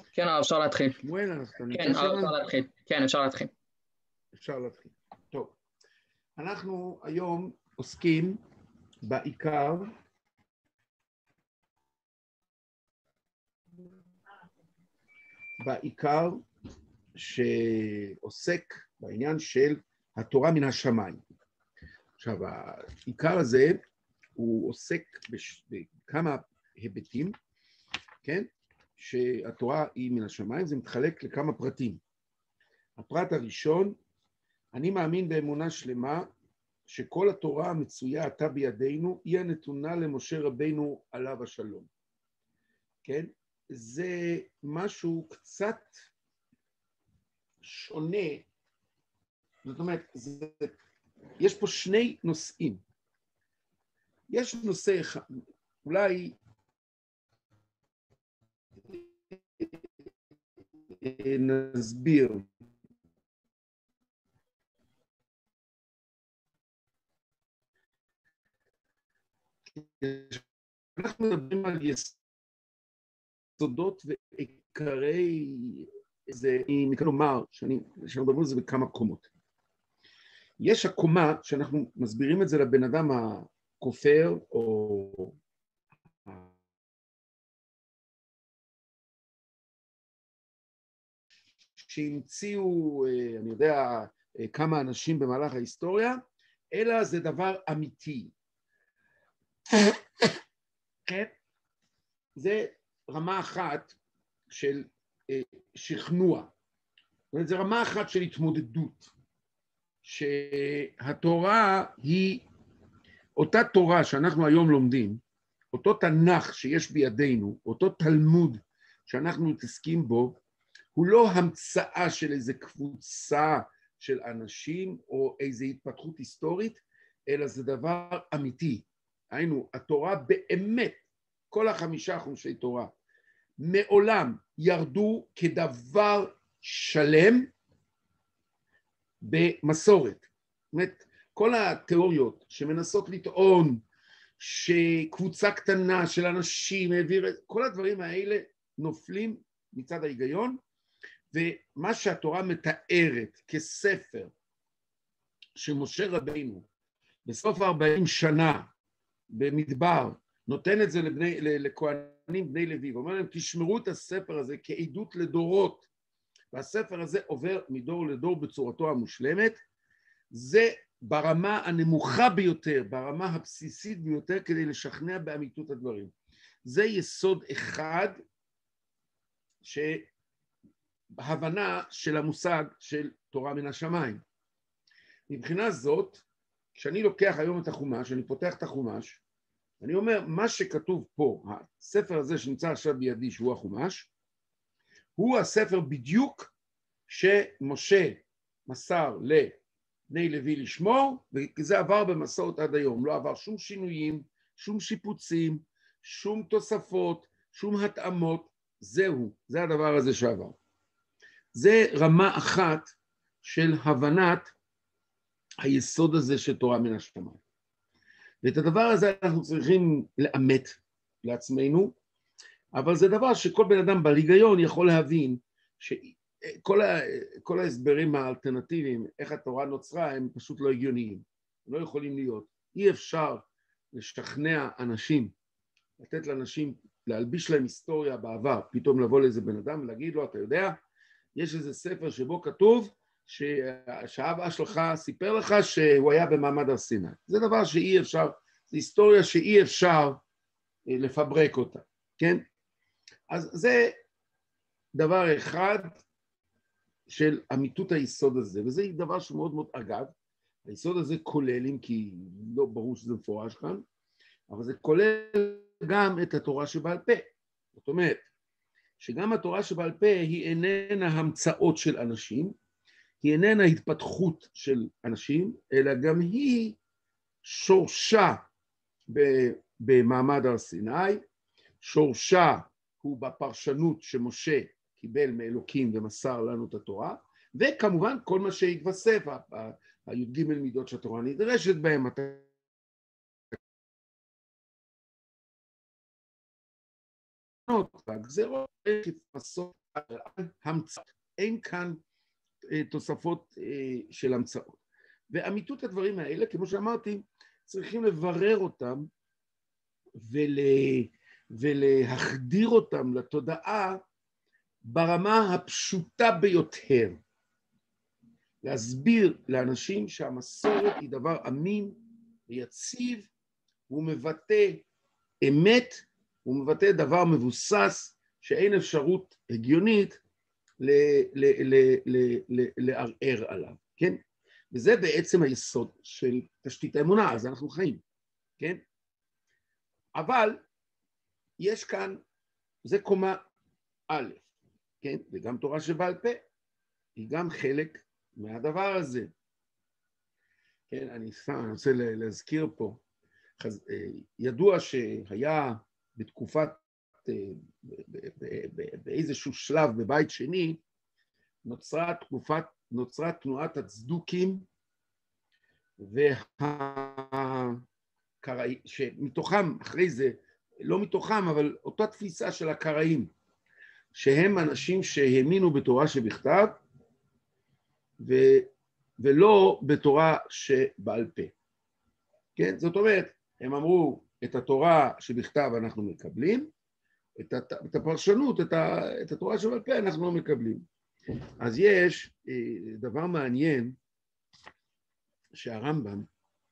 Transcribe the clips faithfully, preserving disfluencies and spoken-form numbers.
כן, אפשר להתחיל. שמואל, אתה כן, נמצא שם? אפשר להתחיל. כן, אפשר להתחיל. אפשר להתחיל. טוב. אנחנו היום עוסקים בעיקר בעיקר שעוסק בעניין של התורה מן השמיים. עכשיו, העיקר הזה הוא עוסק בש... בכמה היבטים, כן? שהתורה היא מן השמיים, זה מתחלק לכמה פרטים. הפרט הראשון, אני מאמין באמונה שלמה שכל התורה המצויה עתה בידינו היא הנתונה למשה רבינו עליו השלום. כן? זה משהו קצת שונה, זאת אומרת, זה, יש פה שני נושאים. יש נושא אחד, אולי נסביר. אנחנו מדברים על יסודות ועיקרי, זה, אני מכאן לומר, שאני מדבר על זה בכמה קומות. יש הקומה שאנחנו מסבירים את זה לבן אדם הכופר, או שהמציאו, אני יודע, כמה אנשים במהלך ההיסטוריה, אלא זה דבר אמיתי. כן? זה רמה אחת של שכנוע. זאת אומרת, זה רמה אחת של התמודדות. שהתורה היא, אותה תורה שאנחנו היום לומדים, אותו תנ"ך שיש בידינו, אותו תלמוד שאנחנו מתעסקים בו, הוא לא המצאה של איזו קבוצה של אנשים או איזו התפתחות היסטורית, אלא זה דבר אמיתי. היינו, התורה באמת, כל החמישה חומשי תורה, מעולם ירדו כדבר שלם במסורת. זאת אומרת, כל התיאוריות שמנסות לטעון שקבוצה קטנה של אנשים העביר, כל הדברים האלה נופלים מצד ההיגיון, ומה שהתורה מתארת כספר שמשה רבינו בסוף ארבעים שנה במדבר נותן את זה לבני, לכהנים בני לוי, ואומר להם תשמרו את הספר הזה כעדות לדורות, והספר הזה עובר מדור לדור בצורתו המושלמת, זה ברמה הנמוכה ביותר, ברמה הבסיסית ביותר, כדי לשכנע באמיתות הדברים. זה יסוד אחד שהבנה של המושג של תורה מן השמיים. מבחינה זאת, כשאני לוקח היום את החומש, אני פותח את החומש, אני אומר, מה שכתוב פה, הספר הזה שנמצא עכשיו בידי, שהוא החומש, הוא הספר בדיוק שמשה מסר לבני לוי לשמור, וזה עבר במסורת עד היום, לא עבר שום שינויים, שום שיפוצים, שום תוספות, שום התאמות, זהו, זה הדבר הזה שעבר. זה רמה אחת של הבנת היסוד הזה של תורה מן השמיים. ואת הדבר הזה אנחנו צריכים לאמת לעצמנו, אבל זה דבר שכל בן אדם בהיגיון יכול להבין שכל ה, כל ההסברים האלטרנטיביים, איך התורה נוצרה, הם פשוט לא הגיוניים. הם לא יכולים להיות. אי אפשר לשכנע אנשים, לתת לאנשים, להלביש להם היסטוריה בעבר, פתאום לבוא לאיזה בן אדם ולהגיד לו, אתה יודע, יש איזה ספר שבו כתוב, שהאבא שלך סיפר לך שהוא היה במעמד הר סיני. זה דבר שאי אפשר, זו היסטוריה שאי אפשר לפברק אותה, כן? אז זה דבר אחד של אמיתות היסוד הזה, וזה דבר שמאוד מאוד, אגב, היסוד הזה כולל, אם כי לא ברור שזה מפורש כאן, אבל זה כולל גם את התורה שבעל פה. זאת אומרת, שגם התורה שבעל פה היא איננה המצאות של אנשים, היא איננה התפתחות של אנשים, אלא גם היא שורשה במעמד הר סיני, שורשה הוא בפרשנות שמשה קיבל מאלוקים ומסר לנו את התורה, וכמובן כל מה שהתווסף, הי"ג מידות שהתורה נדרשת בהם, והגזרות, מסורת המצאות, אין כאן תוספות של המצאות. ואמיתות הדברים האלה, כמו שאמרתי, צריכים לברר אותם ול... ולהחדיר אותם לתודעה ברמה הפשוטה ביותר. להסביר לאנשים שהמסורת היא דבר אמין ויציב, הוא מבטא אמת, הוא מבטא דבר מבוסס, שאין אפשרות הגיונית לערער עליו, כן? וזה בעצם היסוד של תשתית האמונה, אז אנחנו חיים, כן? אבל יש כאן, זה קומה א', כן? וגם תורה שבעל פה, היא גם חלק מהדבר הזה. כן, אני רוצה להזכיר פה, ידוע שהיה בתקופת, באיזשהו שלב בבית שני, נוצרה תקופת, נוצרה תנועת הצדוקים, והקראים, שמתוכם, אחרי זה, לא מתוכם, אבל אותה תפיסה של הקראים, שהם אנשים שהאמינו בתורה שבכתב, ו, ולא בתורה שבעל פה. כן? זאת אומרת, הם אמרו, את התורה שבכתב אנחנו מקבלים, את, הת, את הפרשנות, את, ה, את התורה שבעל פה אנחנו לא מקבלים. אז יש דבר מעניין, שהרמב"ם,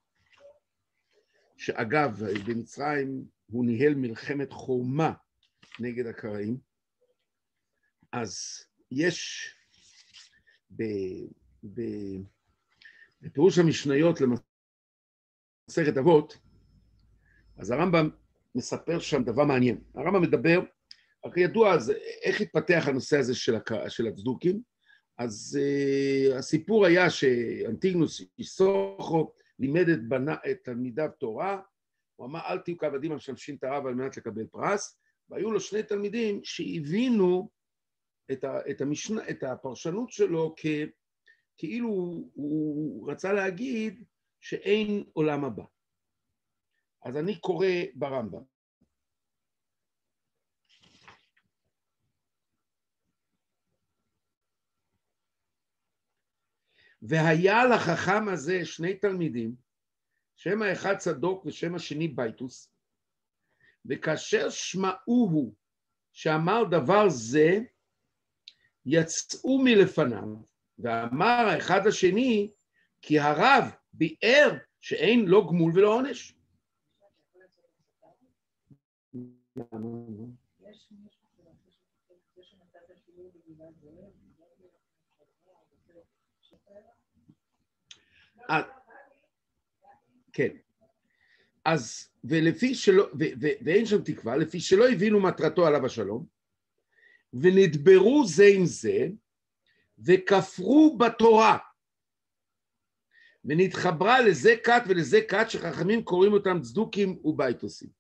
שאגב, במצרים הוא ניהל מלחמת חורמה נגד הקראים, אז יש ב, ב, בפירוש המשניות למסכת אבות, אז הרמב"ם מספר שם דבר מעניין. הרמב"ם מדבר, הרי ידוע אז איך התפתח הנושא הזה של, הק... של הצדוקים, אז uh, הסיפור היה שאנטיגנוס איסוכו לימד את, בנה, את תלמידיו תורה, הוא אמר אל תהיו כעבדים המשמשים את הרב על מנת לקבל פרס, והיו לו שני תלמידים שהבינו את, ה, את, המשנה, את הפרשנות שלו כ, כאילו הוא רצה להגיד שאין עולם הבא. אז אני קורא ברמב"ם. והיה לחכם הזה שני תלמידים, שם האחד צדוק ושם השני בייטוס, וכאשר שמעוהו שאמר דבר זה, יצאו מלפניו, ואמר האחד השני, כי הרב ביאר שאין לא גמול ולא עונש. כן, אז ולפי שלא, ואין שם תקווה, לפי שלא הבינו מטרתו עליו השלום, ונדברו זה עם זה, וכפרו בתורה, ונתחברה לזה כת ולזה כת שחכמים קוראים אותם צדוקים ובייטוסים.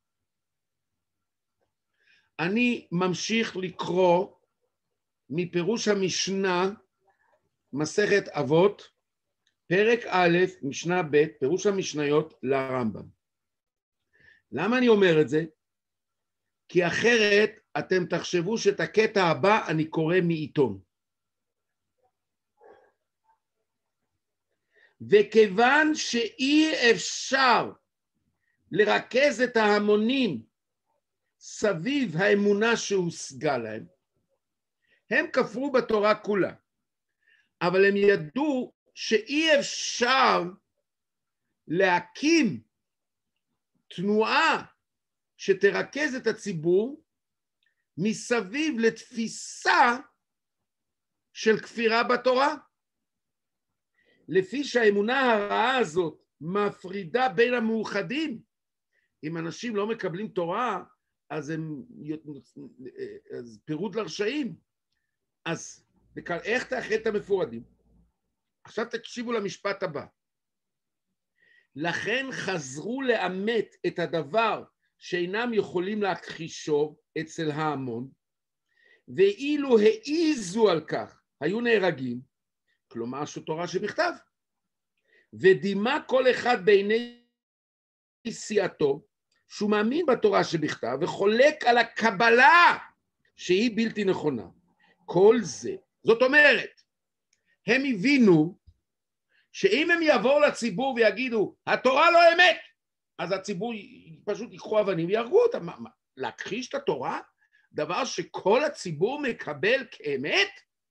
אני ממשיך לקרוא מפירוש המשנה, מסכת אבות, פרק א', משנה ב', פירוש המשניות לרמב"ם. למה אני אומר את זה? כי אחרת אתם תחשבו שאת הקטע הבא אני קורא מעיתון. וכיוון שאי אפשר לרכז את ההמונים סביב האמונה שהושגה להם, הם כפרו בתורה כולה, אבל הם ידעו שאי אפשר להקים תנועה שתרכז את הציבור מסביב לתפיסה של כפירה בתורה. לפי שהאמונה הרעה הזאת מפרידה בין המאוחדים, אם אנשים לא מקבלים תורה, אז הם אז פירוד לרשעים. אז איך תאחד את המפורדים? עכשיו תקשיבו למשפט הבא. לכן חזרו לאמת את הדבר שאינם יכולים להכחישו אצל ההמון, ואילו העיזו על כך, היו נהרגים, כלומר שתורה שבכתב, ודימה כל אחד בעיני סיעתו, שהוא מאמין בתורה שבכתב, וחולק על הקבלה שהיא בלתי נכונה. כל זה, זאת אומרת, הם הבינו שאם הם יבואו לציבור ויגידו, התורה לא אמת, אז הציבור פשוט ייקחו אבנים ויהרגו אותם. להכחיש את התורה, דבר שכל הציבור מקבל כאמת,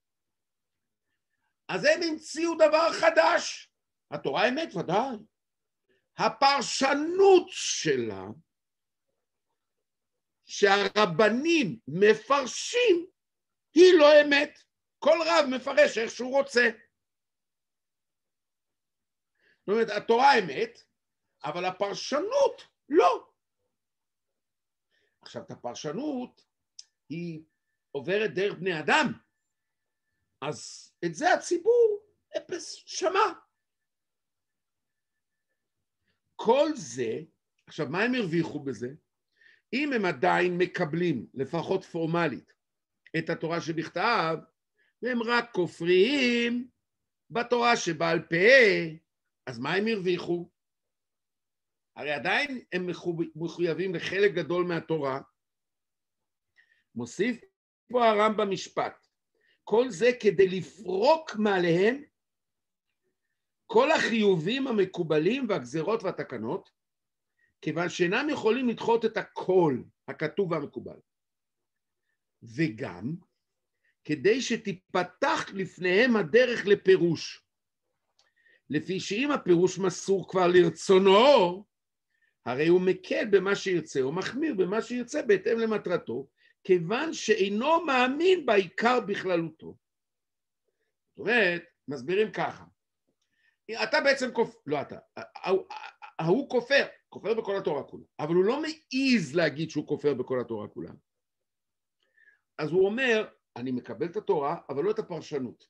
אז הם המציאו דבר חדש. התורה אמת, ודאי. הפרשנות שלה, שהרבנים מפרשים, היא לא אמת. כל רב מפרש איך שהוא רוצה. זאת אומרת, התורה אמת, אבל הפרשנות לא. עכשיו, את הפרשנות היא עוברת דרך בני אדם, אז את זה הציבור אפס שמע. כל זה, עכשיו מה הם הרוויחו בזה? אם הם עדיין מקבלים, לפחות פורמלית, את התורה שבכתב, והם רק כופרים בתורה שבעל פה, אז מה הם הרוויחו? הרי עדיין הם מחויבים לחלק גדול מהתורה. מוסיף פה הרמב"ם משפט, כל זה כדי לפרוק מעליהם כל החיובים המקובלים והגזרות והתקנות, כיוון שאינם יכולים לדחות את הכל הכתוב והמקובל. וגם כדי שתיפתח לפניהם הדרך לפירוש, לפי שאם הפירוש מסור כבר לרצונו, הרי הוא מקל במה שירצה, הוא מחמיר במה שירצה בהתאם למטרתו, כיוון שאינו מאמין בעיקר בכללותו. זאת אומרת, מסבירים ככה, אתה בעצם כופר, לא אתה, הוא כופר, כופר בכל התורה כולה, אבל הוא לא מעיז להגיד שהוא כופר בכל התורה כולה. אז הוא אומר, אני מקבל את התורה, אבל לא את הפרשנות.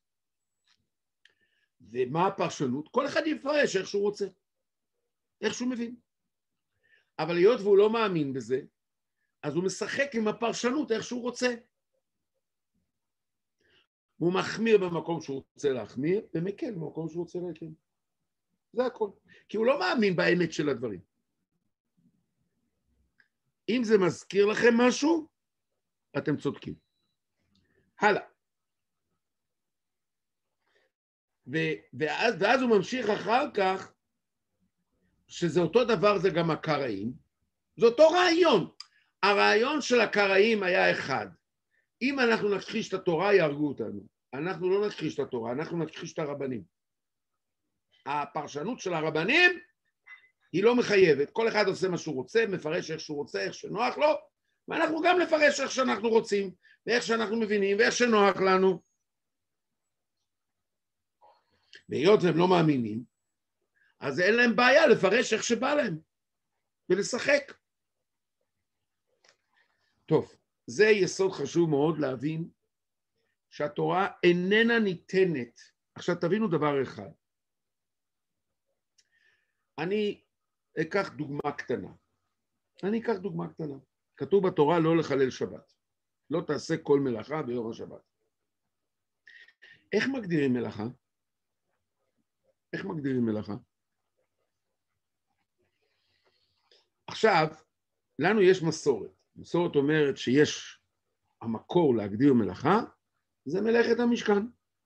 ומה הפרשנות? כל אחד יפרש איך שהוא רוצה, איך שהוא מבין. אבל היות והוא לא מאמין בזה, אז הוא משחק עם הפרשנות איך שהוא רוצה. הוא מחמיר במקום שהוא רוצה להחמיר, ומקל במקום שהוא רוצה להקל. זה הכל. כי הוא לא מאמין באמת של הדברים. אם זה מזכיר לכם משהו, אתם צודקים. הלאה. ו- ואז, ואז הוא ממשיך אחר כך, שזה אותו דבר, זה גם הקראים. זה אותו רעיון. הרעיון של הקראים היה אחד. אם אנחנו נכחיש את התורה, יהרגו אותנו. אנחנו לא נכחיש את התורה, אנחנו נכחיש את הרבנים. הפרשנות של הרבנים היא לא מחייבת. כל אחד עושה מה שהוא רוצה, מפרש איך שהוא רוצה, איך שנוח לו, ואנחנו גם נפרש איך שאנחנו רוצים, ואיך שאנחנו מבינים, ואיך שנוח לנו. והיות והם לא מאמינים, אז אין להם בעיה לפרש איך שבא להם, ולשחק. טוב, זה יסוד חשוב מאוד להבין, שהתורה איננה ניתנת. עכשיו תבינו דבר אחד. אני אקח דוגמה קטנה. אני אקח דוגמה קטנה. כתוב בתורה לא לחלל שבת. לא תעשה כל מלאכה ביום השבת. איך מגדירים מלאכה? איך מגדירים מלאכה? עכשיו, לנו יש מסורת. מסורת אומרת שיש המקור להגדיר מלאכה, זה מלאכת המשכן.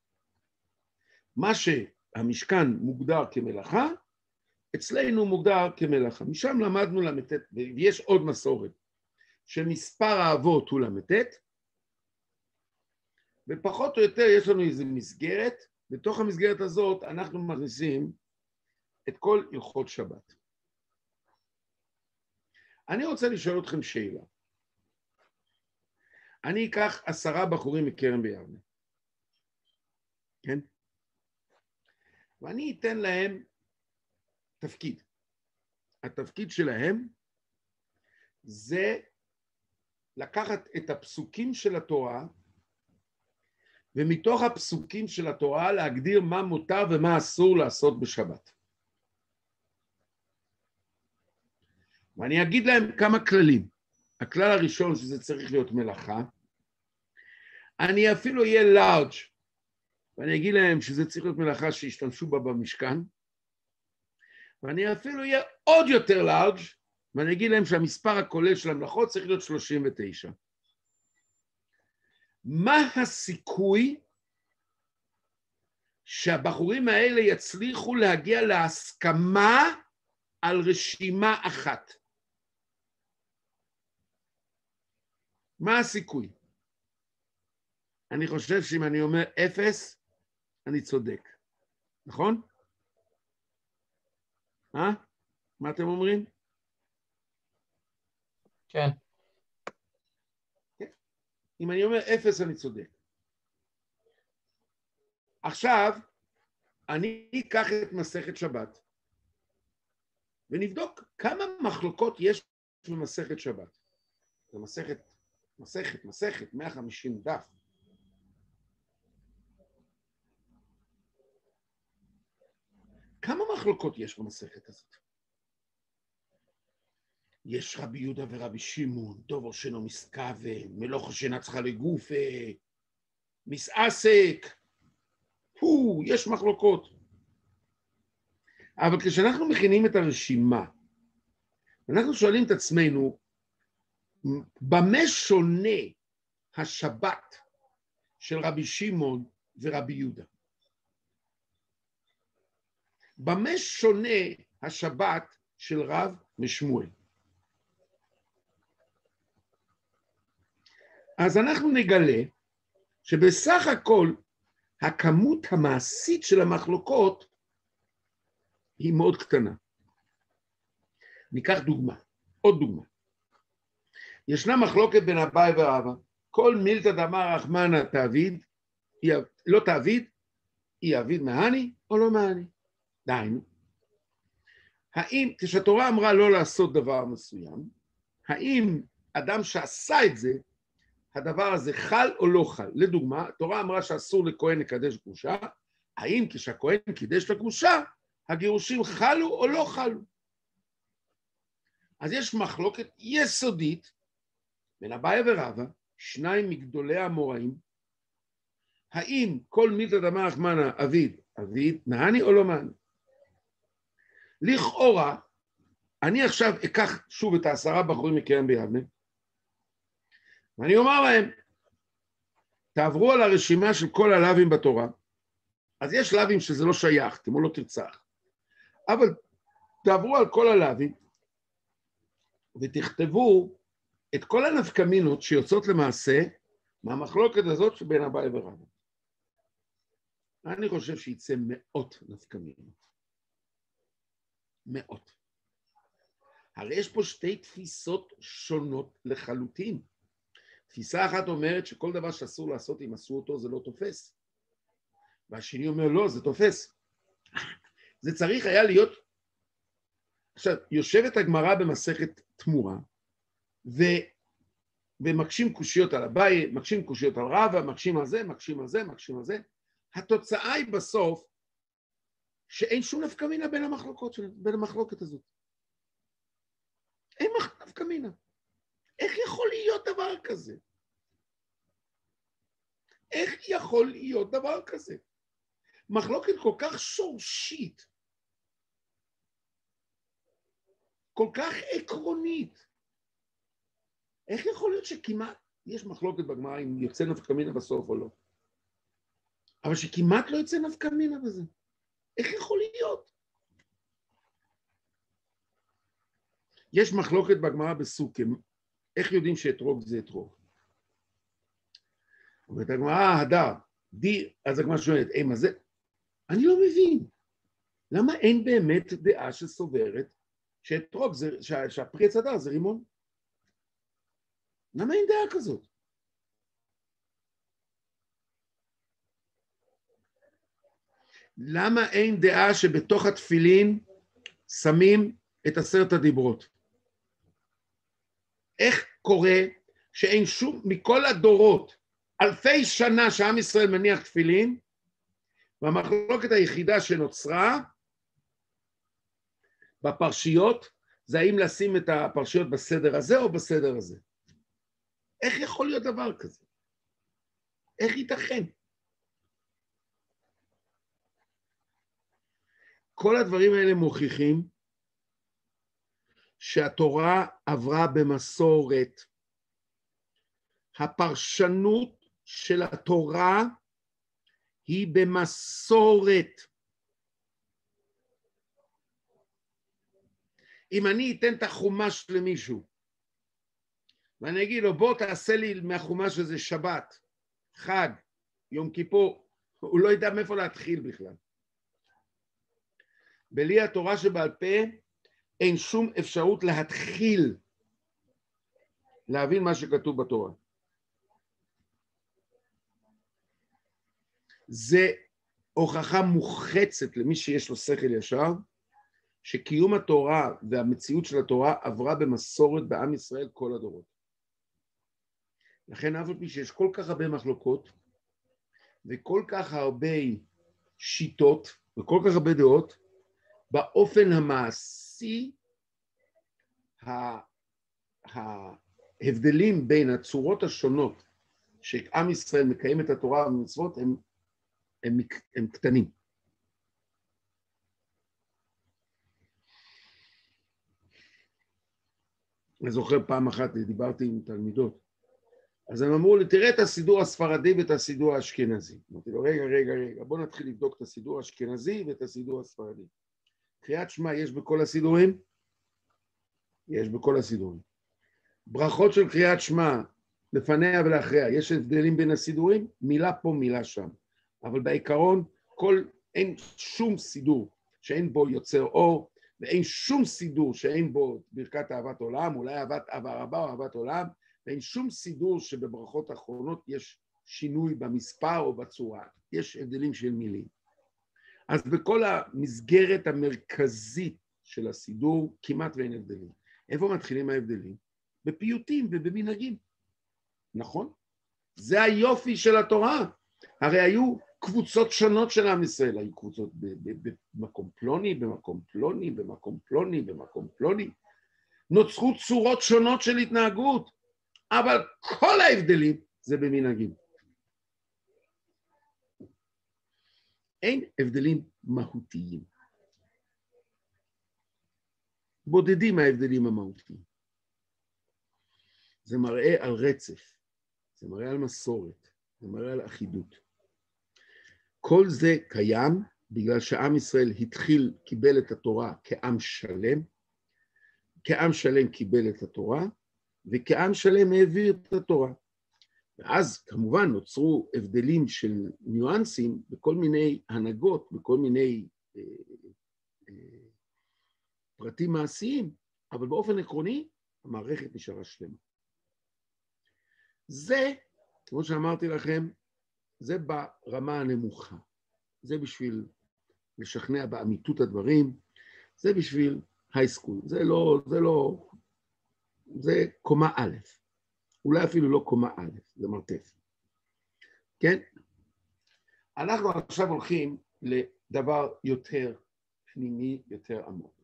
מה שהמשכן מוגדר כמלאכה, אצלנו מוגדר כמלאכה. משם למדנו למתת, ויש עוד מסורת, שמספר האבות הוא למתת, ופחות או יותר יש לנו איזו מסגרת, בתוך המסגרת הזאת אנחנו מכניסים את כל הלכות שבת. אני רוצה לשאול אתכם שאלה. אני אקח עשרה בחורים מכרם ביבנה, כן? ואני אתן להם תפקיד. התפקיד שלהם זה לקחת את הפסוקים של התורה, ומתוך הפסוקים של התורה להגדיר מה מותר ומה אסור לעשות בשבת. ואני אגיד להם כמה כללים. הכלל הראשון שזה צריך להיות מלאכה, אני אפילו אהיה לארג' ואני אגיד להם שזה צריך להיות מלאכה שישתמשו בה במשכן, ואני אפילו אהיה עוד יותר לארג' ואני אגיד להם שהמספר הכולל של המלאכות צריך להיות שלושים ותשע. מה הסיכוי שהבחורים האלה יצליחו להגיע להסכמה על רשימה אחת? מה הסיכוי? אני חושב שאם אני אומר אפס, אני צודק. נכון? אה? מה אתם אומרים? כן. אם אני אומר אפס, אני צודק. עכשיו, אני אקח את מסכת שבת, ונבדוק כמה מחלוקות יש במסכת שבת. זה מסכת, מסכת, מסכת, מאה וחמישים דף. כמה מחלוקות יש במסכת הזאת? יש רבי יהודה ורבי שמעון, דובר שאינו מסכוון, מלוכה שאינה צריכה לגופה, מסעסק, הו, יש מחלוקות. אבל כשאנחנו מכינים את הרשימה, אנחנו שואלים את עצמנו, במה שונה השבת של רבי שמעון ורבי יהודה? במה שונה השבת של רב משמואל? אז אנחנו נגלה שבסך הכל הכמות המעשית של המחלוקות היא מאוד קטנה. ניקח דוגמה, עוד דוגמה. ישנה מחלוקת בין אביי ורבא, כל מילתא דאמר רחמנא תעביד, לא תעביד, היא יעביד מהני או לא מהני. דהיינו, האם, כשהתורה אמרה לא לעשות דבר מסוים, האם אדם שעשה את זה, הדבר הזה חל או לא חל? לדוגמה, התורה אמרה שאסור לכהן לקדש גרושה, האם כשהכהן קידש לגרושה, הגירושים חלו או לא חלו? אז יש מחלוקת יסודית בין אביי ורבא, שניים מגדולי האמוראים, האם כל מילתא דאמר רחמנא אביד, אביד, מהני או לא מהני? לכאורה, אני עכשיו אקח שוב את העשרה בחורים מקרן ביבנה, ואני אומר להם, תעברו על הרשימה של כל הלאווים בתורה, אז יש לאווים שזה לא שייך, כמו לא תרצח, אבל תעברו על כל הלאווים, ותכתבו את כל הנפקמינות שיוצאות למעשה, מהמחלוקת הזאת שבין אביי ורבא. אני חושב שיצא מאות נפקמינות. מאות. הרי יש פה שתי תפיסות שונות לחלוטין. תפיסה אחת אומרת שכל דבר שאסור לעשות אם עשו אותו זה לא תופס. והשני אומר לא, זה תופס. זה צריך היה להיות... עכשיו, יושבת הגמרא במסכת תמורה, ו... ומקשים קושיות על אביי, מקשים קושיות על רבא, מקשים על זה, מקשים על זה, מקשים על זה. התוצאה היא בסוף שאין שום נפקא מינה בין המחלוקות שלנו, בין המחלוקת הזאת. אין נפקא מינה. איך יכול להיות דבר כזה? איך יכול להיות דבר כזה? מחלוקת כל כך שורשית, כל כך עקרונית. איך יכול להיות שכמעט, יש מחלוקת בגמרא אם יוצא נפקא מינה בסוף או לא, אבל שכמעט לא יוצא נפקא מינה בזה? איך יכול להיות? יש מחלוקת בגמרא בסוכם, איך יודעים שאתרוג זה אתרוג? אומרת הגמרא, הדר, די, אז הגמרא שואלת, אימה זה? אני לא מבין. למה אין באמת דעה שסוברת שאתרוג זה, שהפרי עץ הדר זה רימון? למה אין דעה כזאת? למה אין דעה שבתוך התפילין שמים את עשרת הדיברות? איך קורה שאין שום, מכל הדורות, אלפי שנה שעם ישראל מניח תפילין, והמחלוקת היחידה שנוצרה בפרשיות, זה האם לשים את הפרשיות בסדר הזה או בסדר הזה? איך יכול להיות דבר כזה? איך ייתכן? כל הדברים האלה מוכיחים שהתורה עברה במסורת. הפרשנות של התורה היא במסורת. אם אני אתן את החומש למישהו, ואני אגיד לו, בוא תעשה לי מהחומש הזה שבת, חג, יום כיפור, הוא לא ידע מאיפה להתחיל בכלל. בלי התורה שבעל פה, אין שום אפשרות להתחיל להבין מה שכתוב בתורה. זה הוכחה מוחצת למי שיש לו שכל ישר, שקיום התורה והמציאות של התורה עברה במסורת בעם ישראל כל הדורות. לכן אף על פי שיש כל כך הרבה מחלוקות, וכל כך הרבה שיטות, וכל כך הרבה דעות, באופן המעשי, ההבדלים בין הצורות השונות שעם ישראל מקיים את התורה והמצוות הם, הם, הם קטנים. אני זוכר פעם אחת, דיברתי עם תלמידות, אז הם אמרו לי, תראה את הסידור הספרדי ואת הסידור האשכנזי. אמרתי לו, רגע, רגע, רגע, בוא נתחיל לבדוק את הסידור האשכנזי ואת הסידור הספרדי. קריאת שמע יש בכל הסידורים? יש בכל הסידורים. ברכות של קריאת שמע, לפניה ולאחריה, יש הבדלים בין הסידורים? מילה פה, מילה שם. אבל בעיקרון, כל, אין שום סידור שאין בו יוצר אור, ואין שום סידור שאין בו ברכת אהבת עולם, אולי אהבת אהבה רבה או אהבת עולם, ואין שום סידור שבברכות האחרונות יש שינוי במספר או בצורה. יש הבדלים של מילים. אז בכל המסגרת המרכזית של הסידור, כמעט ואין הבדלים. איפה מתחילים ההבדלים? בפיוטים ובמנהגים. נכון? זה היופי של התורה. הרי היו קבוצות שונות של עם ישראל, היו קבוצות במקום פלוני, במקום פלוני, במקום פלוני, במקום פלוני. נוצרו צורות שונות של התנהגות, אבל כל ההבדלים זה במנהגים. אין הבדלים מהותיים. בודדים ההבדלים המהותיים. זה מראה על רצף, זה מראה על מסורת, זה מראה על אחידות. כל זה קיים בגלל שעם ישראל התחיל, קיבל את התורה כעם שלם, כעם שלם קיבל את התורה, וכעם שלם העביר את התורה. ואז כמובן נוצרו הבדלים של ניואנסים בכל מיני הנהגות, בכל מיני אה, אה, פרטים מעשיים, אבל באופן עקרוני המערכת נשארה שלמה. זה, כמו שאמרתי לכם, זה ברמה הנמוכה. זה בשביל לשכנע באמיתות הדברים, זה בשביל הייסקול, זה לא, זה לא, זה קומה א', אולי אפילו לא קומה א', זה מרתף. כן? אנחנו עכשיו הולכים לדבר יותר פנימי, יותר עמוק.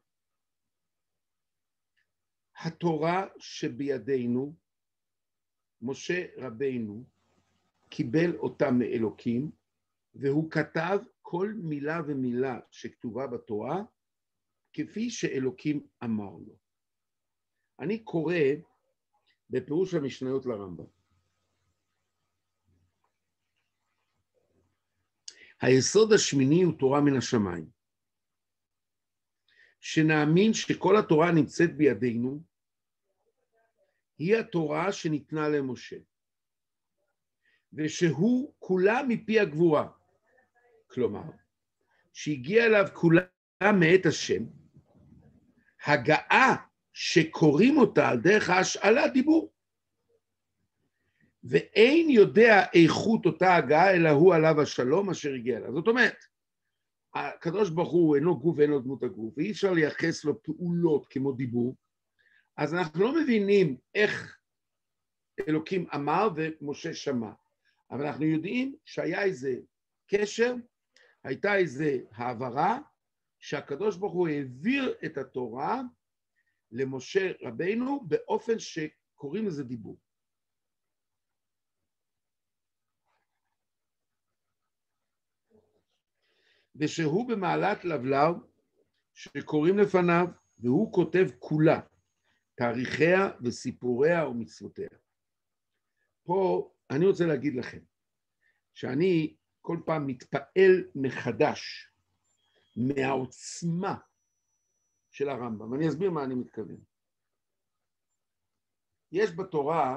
התורה שבידינו, משה רבינו קיבל אותה מאלוקים, והוא כתב כל מילה ומילה שכתובה בתורה, כפי שאלוקים אמר לו. אני קורא בפירוש המשניות לרמב"ם. היסוד השמיני הוא תורה מן השמיים. שנאמין שכל התורה נמצאת בידינו, היא התורה שניתנה למשה. ושהוא כולה מפי הגבורה. כלומר, שהגיע אליו כולה מאת השם, הגאה שקוראים אותה על דרך ההשאלה דיבור. ואין יודע איכות אותה הגאה, אלא הוא עליו השלום אשר הגיע אליו. זאת אומרת, הקדוש ברוך הוא אינו גוף ואין לו דמות הגוף, ואי אפשר לייחס לו פעולות כמו דיבור, אז אנחנו לא מבינים איך אלוקים אמר ומשה שמע, אבל אנחנו יודעים שהיה איזה קשר, הייתה איזה העברה, שהקדוש ברוך הוא העביר את התורה למשה רבינו באופן שקוראים לזה דיבור. ושהוא במעלת לבלב שקוראים לפניו, והוא כותב כולה, תאריכיה וסיפוריה ומצוותיה. פה אני רוצה להגיד לכם, שאני כל פעם מתפעל מחדש מהעוצמה של הרמב"ם, ואני אסביר מה אני מתכוון. יש בתורה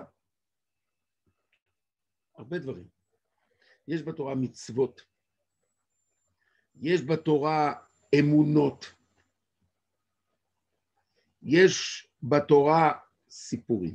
הרבה דברים. יש בתורה מצוות, יש בתורה אמונות, יש בתורה סיפורים.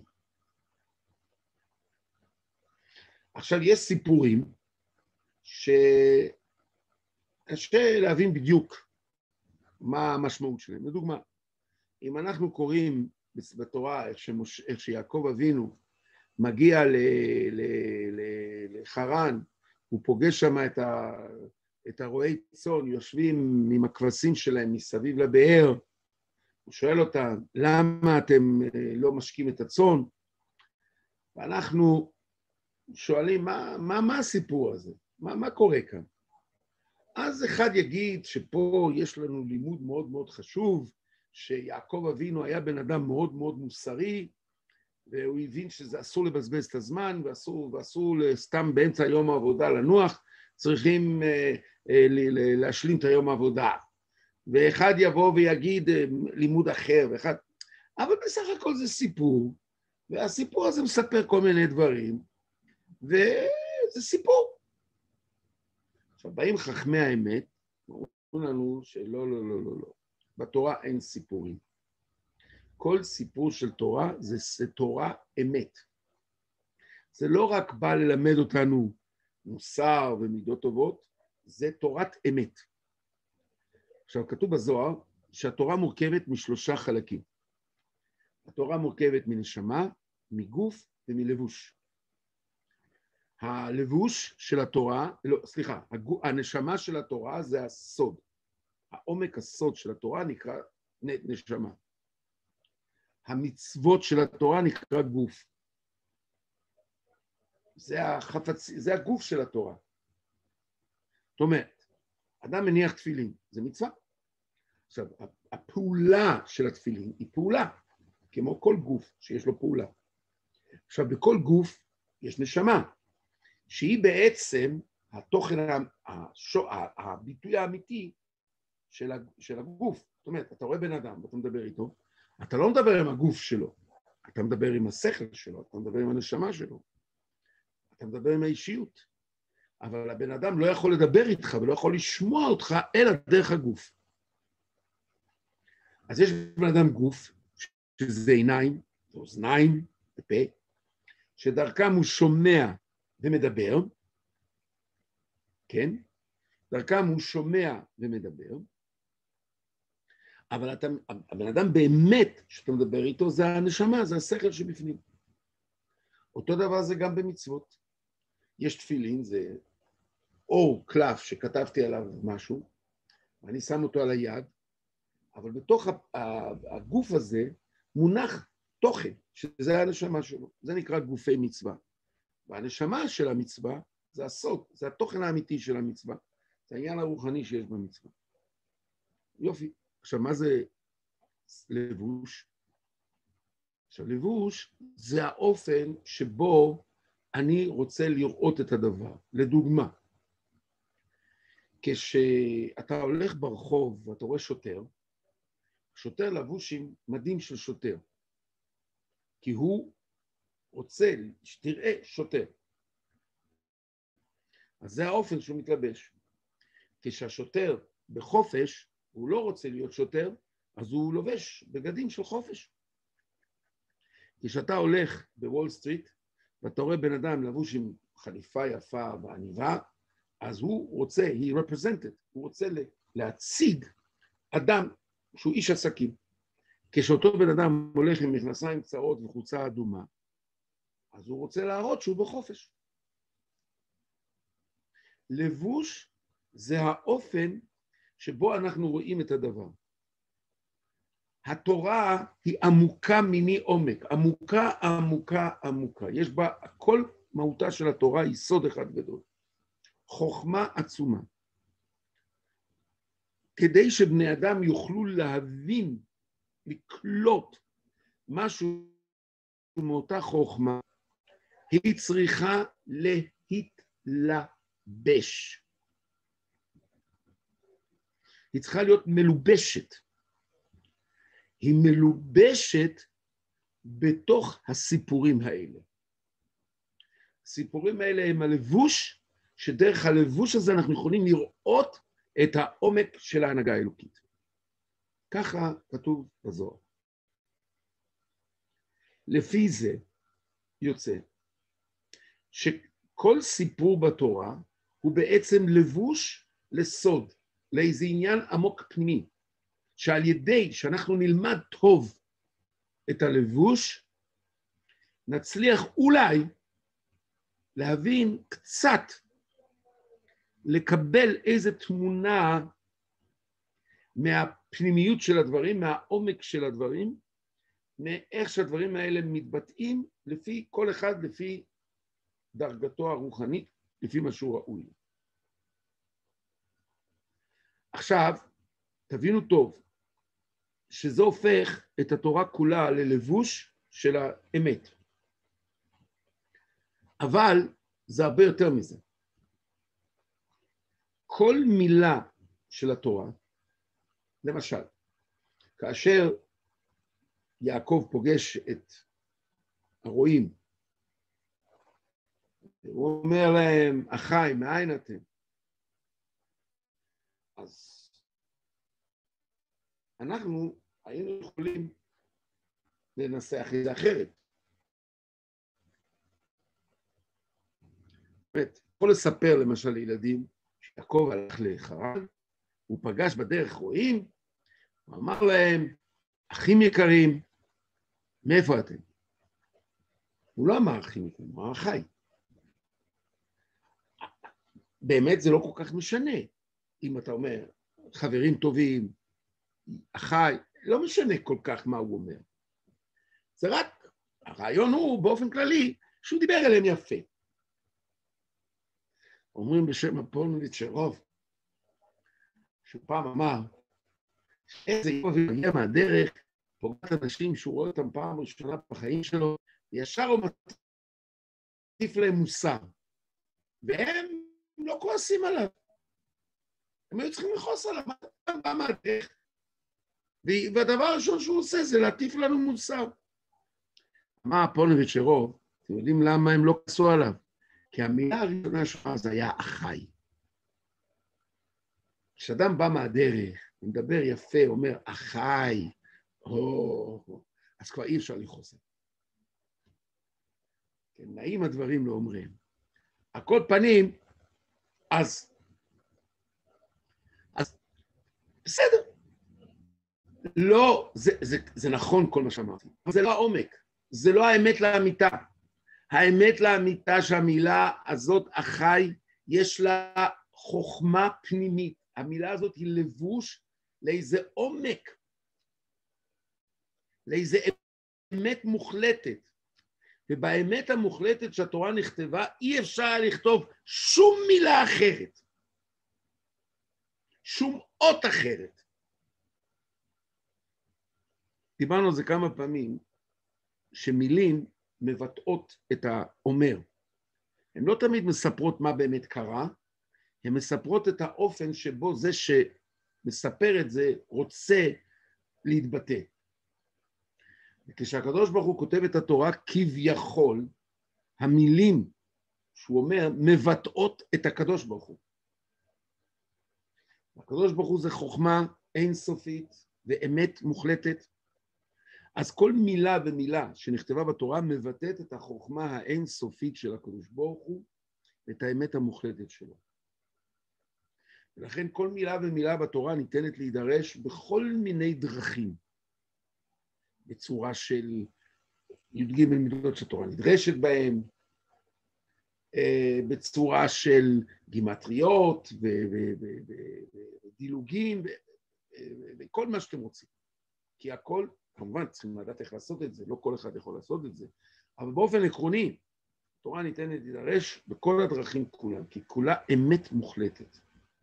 עכשיו יש סיפורים שקשה להבין בדיוק מה המשמעות שלהם. לדוגמה, אם אנחנו קוראים בתורה איך, שמוש... איך שיעקב אבינו מגיע ל... ל... ל... לחרן, הוא פוגש שם את, ה... את הרועי צאן, יושבים עם הכבשים שלהם מסביב לבאר, הוא שואל אותם, למה אתם לא משקים את הצאן? ואנחנו שואלים, מה, מה, מה הסיפור הזה? מה, מה קורה כאן? אז אחד יגיד שפה יש לנו לימוד מאוד מאוד חשוב, שיעקב אבינו היה בן אדם מאוד מאוד מוסרי, והוא הבין שזה אסור לבזבז את הזמן, ואסור, ואסור סתם באמצע יום העבודה לנוח, צריכים אה, אה, להשלים את היום העבודה. ואחד יבוא ויגיד אה, לימוד אחר, ואחד... אבל בסך הכל זה סיפור, והסיפור הזה מספר כל מיני דברים, וזה סיפור. עכשיו, באים חכמי האמת, אומרים לנו שלא, לא, לא, לא, לא. בתורה אין סיפורים. כל סיפור של תורה זה, זה תורה אמת. זה לא רק בא ללמד אותנו מוסר ומידות טובות, זה תורת אמת. עכשיו, כתוב בזוהר שהתורה מורכבת משלושה חלקים. התורה מורכבת מנשמה, מגוף ומלבוש. הלבוש של התורה, לא, סליחה, הנשמה של התורה זה הסוד. העומק הסוד של התורה נקרא נשמה. המצוות של התורה נקרא גוף. זה החפץ, זה הגוף של התורה. זאת אומרת, אדם מניח תפילין, זה מצווה. עכשיו, הפעולה של התפילין היא פעולה, כמו כל גוף שיש לו פעולה. עכשיו, בכל גוף יש נשמה, שהיא בעצם התוכן, הביטוי האמיתי של הגוף. זאת אומרת, אתה רואה בן אדם ואתה מדבר איתו, אתה לא מדבר עם הגוף שלו, אתה מדבר עם השכל שלו, אתה מדבר עם הנשמה שלו, אתה מדבר עם האישיות, אבל הבן אדם לא יכול לדבר איתך ולא יכול לשמוע אותך אלא דרך הגוף. אז יש בן אדם גוף, שזה עיניים, אוזניים, פה, שדרכם הוא שומע ומדבר, כן? דרכם הוא שומע ומדבר, אבל אתה, הבן אדם באמת שאתה מדבר איתו זה הנשמה, זה השכל שבפנים. אותו דבר זה גם במצוות. יש תפילין, זה אור קלף שכתבתי עליו משהו, ואני שם אותו על היד, אבל בתוך הגוף הזה מונח תוכן, שזה הנשמה שלו. זה נקרא גופי מצווה. והנשמה של המצווה זה הסוד, זה התוכן האמיתי של המצווה. זה העניין הרוחני שיש במצווה. יופי. עכשיו, מה זה לבוש? עכשיו, לבוש זה האופן שבו אני רוצה לראות את הדבר. לדוגמה, כשאתה הולך ברחוב ואתה רואה שוטר, שוטר לבוש עם מדים של שוטר, כי הוא רוצה שתראה שוטר. אז זה האופן שהוא מתלבש. כשהשוטר בחופש, הוא לא רוצה להיות שוטר, אז הוא לובש בגדים של חופש. כשאתה הולך בוול סטריט, ואתה רואה בן אדם לבוש עם חליפה יפה ועניבה, אז הוא רוצה, he represented, הוא רוצה להציג אדם שהוא איש עסקים. כשאותו בן אדם הולך עם מכנסיים קצרות וחולצה אדומה, אז הוא רוצה להראות שהוא בחופש. לבוש זה האופן שבו אנחנו רואים את הדבר. התורה היא עמוקה מיני עומק, עמוקה, עמוקה, עמוקה. יש בה, כל מהותה של התורה היא סוד אחד גדול. חוכמה עצומה. כדי שבני אדם יוכלו להבין, לקלוט משהו מאותה חוכמה, היא צריכה להתלבש. להתלבש. היא צריכה להיות מלובשת. היא מלובשת בתוך הסיפורים האלה. הסיפורים האלה הם הלבוש, שדרך הלבוש הזה אנחנו יכולים לראות את העומק של ההנהגה האלוקית. ככה כתוב בזוהר. לפי זה יוצא שכל סיפור בתורה הוא בעצם לבוש לסוד, לאיזה עניין עמוק פנימי, שעל ידי שאנחנו נלמד טוב את הלבוש, נצליח אולי להבין קצת, לקבל איזה תמונה מהפנימיות של הדברים, מהעומק של הדברים, מאיך שהדברים האלה מתבטאים לפי כל אחד, לפי דרגתו הרוחנית, לפי מה שהוא ראוי. עכשיו, תבינו טוב, שזה הופך את התורה כולה ללבוש של האמת. אבל זה הרבה יותר מזה. כל מילה של התורה, למשל, כאשר יעקב פוגש את הרועים, הוא אומר להם, אחי, מאין אתם? אז אנחנו היינו יכולים לנסח את זה אחרת. באמת, יכול לספר למשל לילדים, שיעקב הלך לחרן, הוא פגש בדרך רועים, הוא אמר להם, אחים יקרים, מאיפה אתם? הוא לא אמר אחים יקרים, הוא אמר אחי. באמת זה לא כל כך משנה, אם אתה אומר, חברים טובים, אחי, לא משנה כל כך מה הוא אומר. זה רק, הרעיון הוא באופן כללי, שהוא דיבר אליהם יפה. אומרים בשם אפונוביצ'רוב, שהוא פעם אמר, איזה יום יגיע מהדרך, פוגעת אנשים שהוא רואה אותם פעם ראשונה בחיים שלו, וישר הוא מטיף להם מוסר. והם לא כועסים עליו. הם היו צריכים לחוס עליו, מה מהדרך? והדבר הראשון שהוא עושה זה להטיף לנו מוסר. אמר אפונוביצ'רוב, אתם יודעים למה הם לא כעסו עליו? כי המילה הראשונה שלך זה היה אחי. כשאדם בא מהדרך, הוא מדבר יפה, אומר אחי, או, אז כבר אי אפשר לכעוס. כן, נעים הדברים לא אומרים. על כל פנים, אז, אז, בסדר. לא, זה, זה, זה נכון כל מה שאמרתי, אבל זה לא העומק, זה לא האמת לאמיתה. האמת לאמיתה שהמילה הזאת, אחי, יש לה חוכמה פנימית. המילה הזאת היא לבוש לאיזה עומק, לאיזה אמת מוחלטת. ובאמת המוחלטת שהתורה נכתבה, אי אפשר לכתוב שום מילה אחרת. שום אות אחרת. דיברנו על זה כמה פעמים, שמילים מבטאות את האומר. הן לא תמיד מספרות מה באמת קרה, הן מספרות את האופן שבו זה שמספר את זה רוצה להתבטא. וכשהקדוש ברוך הוא כותב את התורה כביכול, המילים שהוא אומר מבטאות את הקדוש ברוך הוא. הקדוש ברוך הוא זה חוכמה אינסופית ואמת מוחלטת, אז כל מילה ומילה שנכתבה בתורה מבטאת את החוכמה האינסופית של הקדוש ברוך הוא, את האמת המוחלטת שלו. ולכן כל מילה ומילה בתורה ניתנת להידרש בכל מיני דרכים, בצורה של י"ג מידות שהתורה נדרשת בהם, בצורה של גימטריות ודילוגים וכל מה שאתם רוצים. כי הכל, כמובן צריכים לדעת איך לעשות את זה, לא כל אחד יכול לעשות את זה, אבל באופן עקרוני, התורה ניתנת להידרש בכל הדרכים כולם, כי כולה אמת מוחלטת.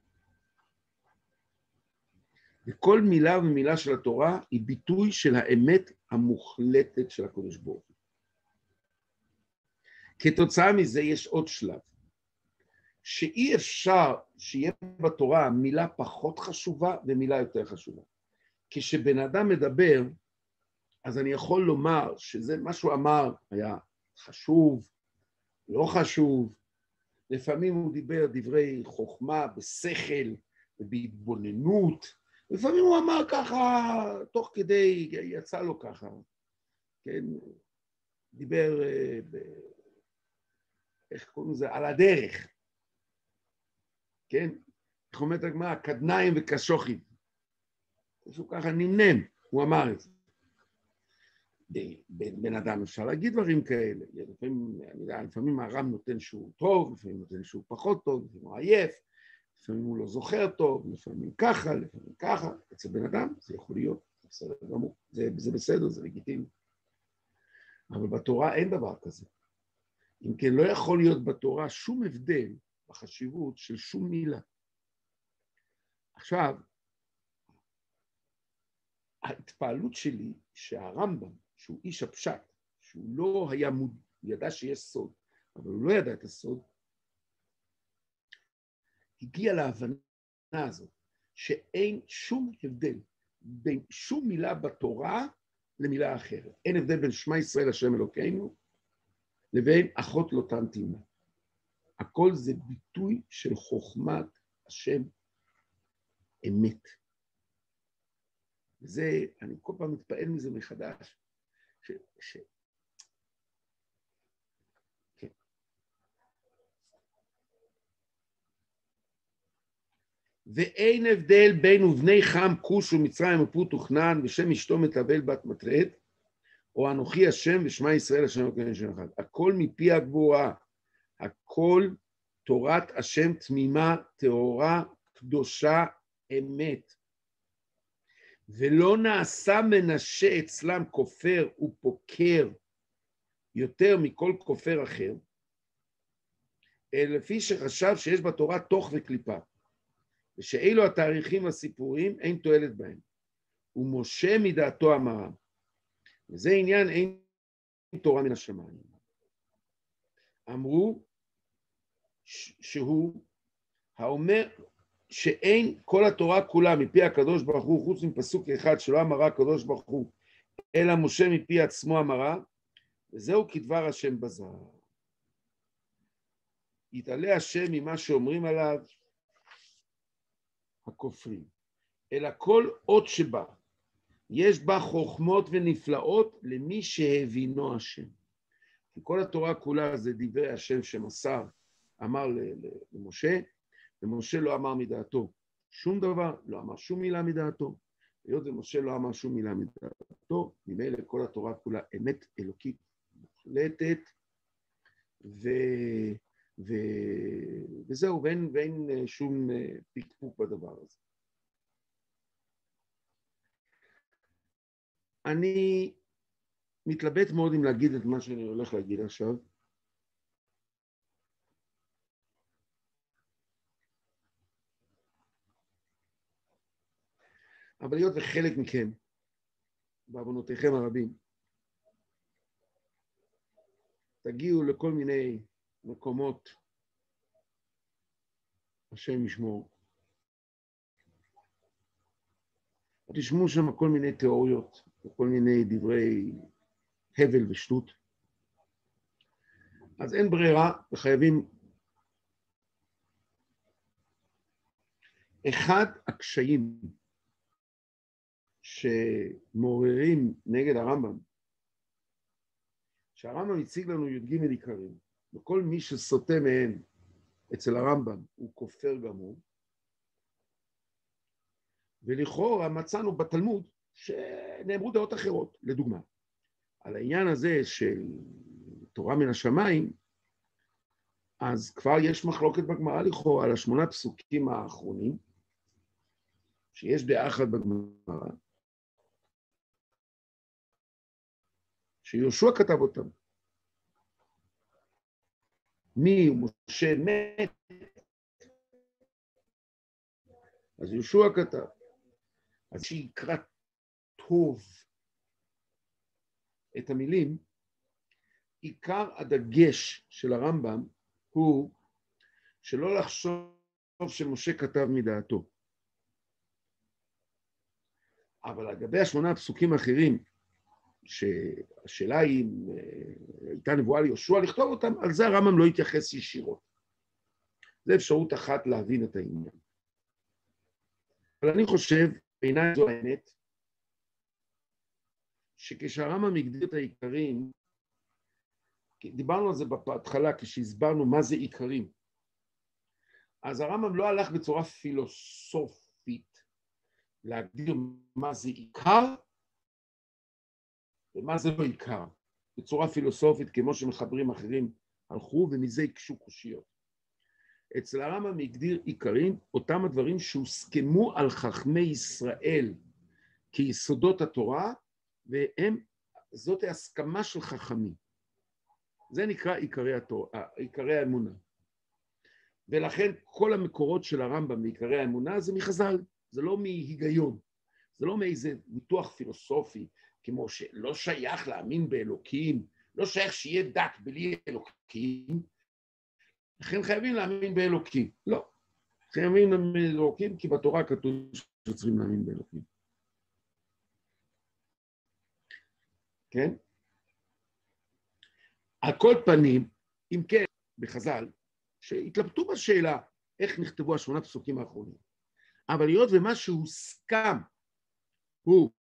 וכל מילה ומילה של התורה היא ביטוי של האמת המוחלטת של הקדוש ברוך הוא. כתוצאה מזה יש עוד שלב, שאי אפשר שיהיה בתורה מילה פחות חשובה ומילה יותר חשובה. כשבן אדם מדבר, אז אני יכול לומר שזה מה שהוא אמר היה חשוב, לא חשוב. לפעמים הוא דיבר דברי חוכמה בשכל ובהתבוננות, לפעמים הוא אמר ככה, תוך כדי יצא לו ככה, כן, דיבר, ב... איך קוראים לזה, על הדרך, כן, איך אומרת הגמרא, קדניים וקשוכים, משהו ככה נמנם, הוא אמר את זה. בן אדם אפשר להגיד דברים כאלה, לפעמים, אני יודע, לפעמים הרם נותן שהוא טוב, לפעמים נותן שהוא פחות טוב, לפעמים הוא עייף, לפעמים הוא לא זוכר טוב, לפעמים ככה, לפעמים ככה, אצל בן אדם זה יכול להיות, זה בסדר גמור, זה, זה בסדר, זה לגיטימי. אבל בתורה אין דבר כזה. אם כן, לא יכול להיות בתורה שום הבדל בחשיבות של שום מילה. עכשיו, ההתפעלות שלי שהרמב"ם, שהוא איש הפשט, שהוא לא היה מוד, הוא ידע שיש סוד, אבל הוא לא ידע את הסוד, הגיע להבנה הזאת, שאין שום הבדל בין שום מילה בתורה למילה אחרת. אין הבדל בין שמע ישראל השם אלוקינו לבין אחות לא תמתינה. הכל זה ביטוי של חוכמת השם אמת. וזה, אני כל פעם מתפעל מזה מחדש, ש... ש... כן. ואין הבדל בין ובני חם כוש ומצרים ופוט וכנען ושם אשתו מתאבל בת מטרד, או אנוכי השם ושמע ישראל השם אלוקינו שם אחד. הכל מפי הגבורה, הכל תורת השם תמימה, טהורה, קדושה, אמת. ולא נעשה מנשה אצלם כופר ופוקר יותר מכל כופר אחר, אלא לפי שחשב שיש בתורה תוך וקליפה, ושאילו התאריכים והסיפורים אין תועלת בהם, ומשה מדעתו אמרה, וזה עניין אין תורה מן השמיים. אמרו שהוא האומר, שאין כל התורה כולה מפי הקדוש ברוך הוא, חוץ מפסוק אחד שלא אמרה הקדוש ברוך הוא, אלא משה מפי עצמו אמרה, וזהו כדבר השם בזר. יתעלה השם ממה שאומרים עליו הכופרים, אלא כל אות שבה, יש בה חוכמות ונפלאות למי שהבינו השם. כי כל התורה כולה זה דברי השם שמסר, אמר למשה, ומשה לא אמר מדעתו שום דבר, לא אמר שום מילה מדעתו, היות ומשה לא אמר שום מילה מדעתו, ממילא כל התורה כולה אמת אלוקית מוחלטת, ו... ו... וזהו, ואין, ואין שום פקפוק בדבר הזה. אני מתלבט מאוד אם להגיד את מה שאני הולך להגיד עכשיו, אבל להיות וחלק מכם, בעוונותיכם הרבים, תגיעו לכל מיני מקומות, השם ישמור, תשמעו שם כל מיני תיאוריות, וכל מיני דברי הבל ושטות, אז אין ברירה, וחייבים. אחד הקשיים שמעוררים נגד הרמב"ם, שהרמב"ם הציג לנו י"ג עיקרים, וכל מי שסוטה מהם אצל הרמב"ם הוא כופר גמור, ולכאורה מצאנו בתלמוד שנאמרו דעות אחרות, לדוגמה, על העניין הזה של תורה מן השמיים, אז כבר יש מחלוקת בגמרא לכאורה על השמונה פסוקים האחרונים, שיש דעה אחת בגמרא, שיהושע כתב אותם. מי משה מת? אז יהושע כתב. אז שיקרא טוב את המילים, עיקר הדגש של הרמב"ם הוא שלא לחשוב שמשה כתב מדעתו. אבל לגבי השמונה הפסוקים האחרים, שהשאלה היא אם הייתה נבואה ליהושע לכתוב אותם, על זה הרמב"ם לא התייחס ישירות. זו אפשרות אחת להבין את העניין. אבל אני חושב, בעיניי זו האמת, שכשהרמב"ם הגדיר את העיקרים, דיברנו על זה בהתחלה כשהסברנו מה זה עיקרים, אז הרמב"ם לא הלך בצורה פילוסופית להגדיר מה זה עיקר ומה זה לא עיקר, בצורה פילוסופית כמו שמחברים אחרים הלכו ומזה יקשו קושיות. אצל הרמב"ם הגדיר עיקרים אותם הדברים שהוסכמו על חכמי ישראל כיסודות התורה, והם, זאת ההסכמה של חכמים. זה נקרא עיקרי התורה, עיקרי האמונה. ולכן כל המקורות של הרמב"ם בעיקרי האמונה זה מחז"ל, זה לא מהיגיון, זה לא מאיזה ניתוח פילוסופי, כמו שלא שייך להאמין באלוקים, לא שייך שיהיה דת בלי אלוקים, לכן חייבים להאמין באלוקים. לא, חייבים להאמין באלוקים, כי בתורה כתוב שצריכים להאמין באלוקים. כן? על כל פנים, אם כן, בחז"ל, שהתלבטו בשאלה איך נכתבו השמונה פסוקים האחרונים. אבל היות ומה שהוסכם הוא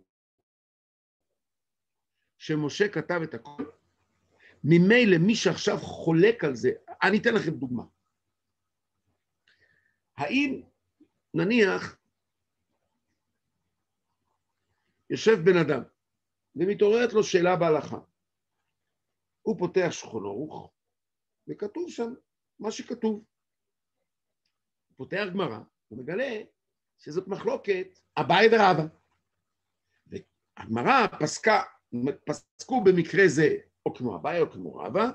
שמשה כתב את הכל, ממילא מי שעכשיו חולק על זה, אני אתן לכם דוגמה. האם נניח יושב בן אדם ומתעוררת לו שאלה בהלכה, הוא פותח שולחן ערוך וכתוב שם מה שכתוב. הוא פותח גמרא, הוא מגלה שזאת מחלוקת אביי ורבא. והגמרא פסקה, פסקו במקרה זה או כמו אביי או כמו רבא,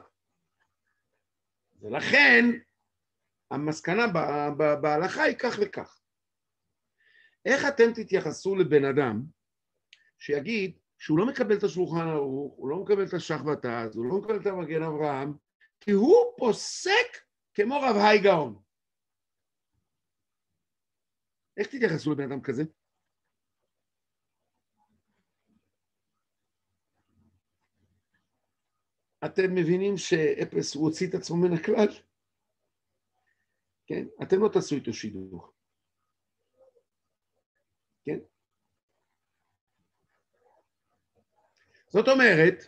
ולכן המסקנה בהלכה היא כך וכך. איך אתם תתייחסו לבן אדם שיגיד שהוא לא מקבל את השולחן ערוך, הוא לא מקבל את השחבתז, הוא לא מקבל את המגן אברהם, כי הוא פוסק כמו רב היי גאון. איך תתייחסו לבן אדם כזה? אתם מבינים שאפס הוא הוציא את עצמו מן הכלל? כן? אתם לא תעשו איתו שידוך. כן? זאת אומרת,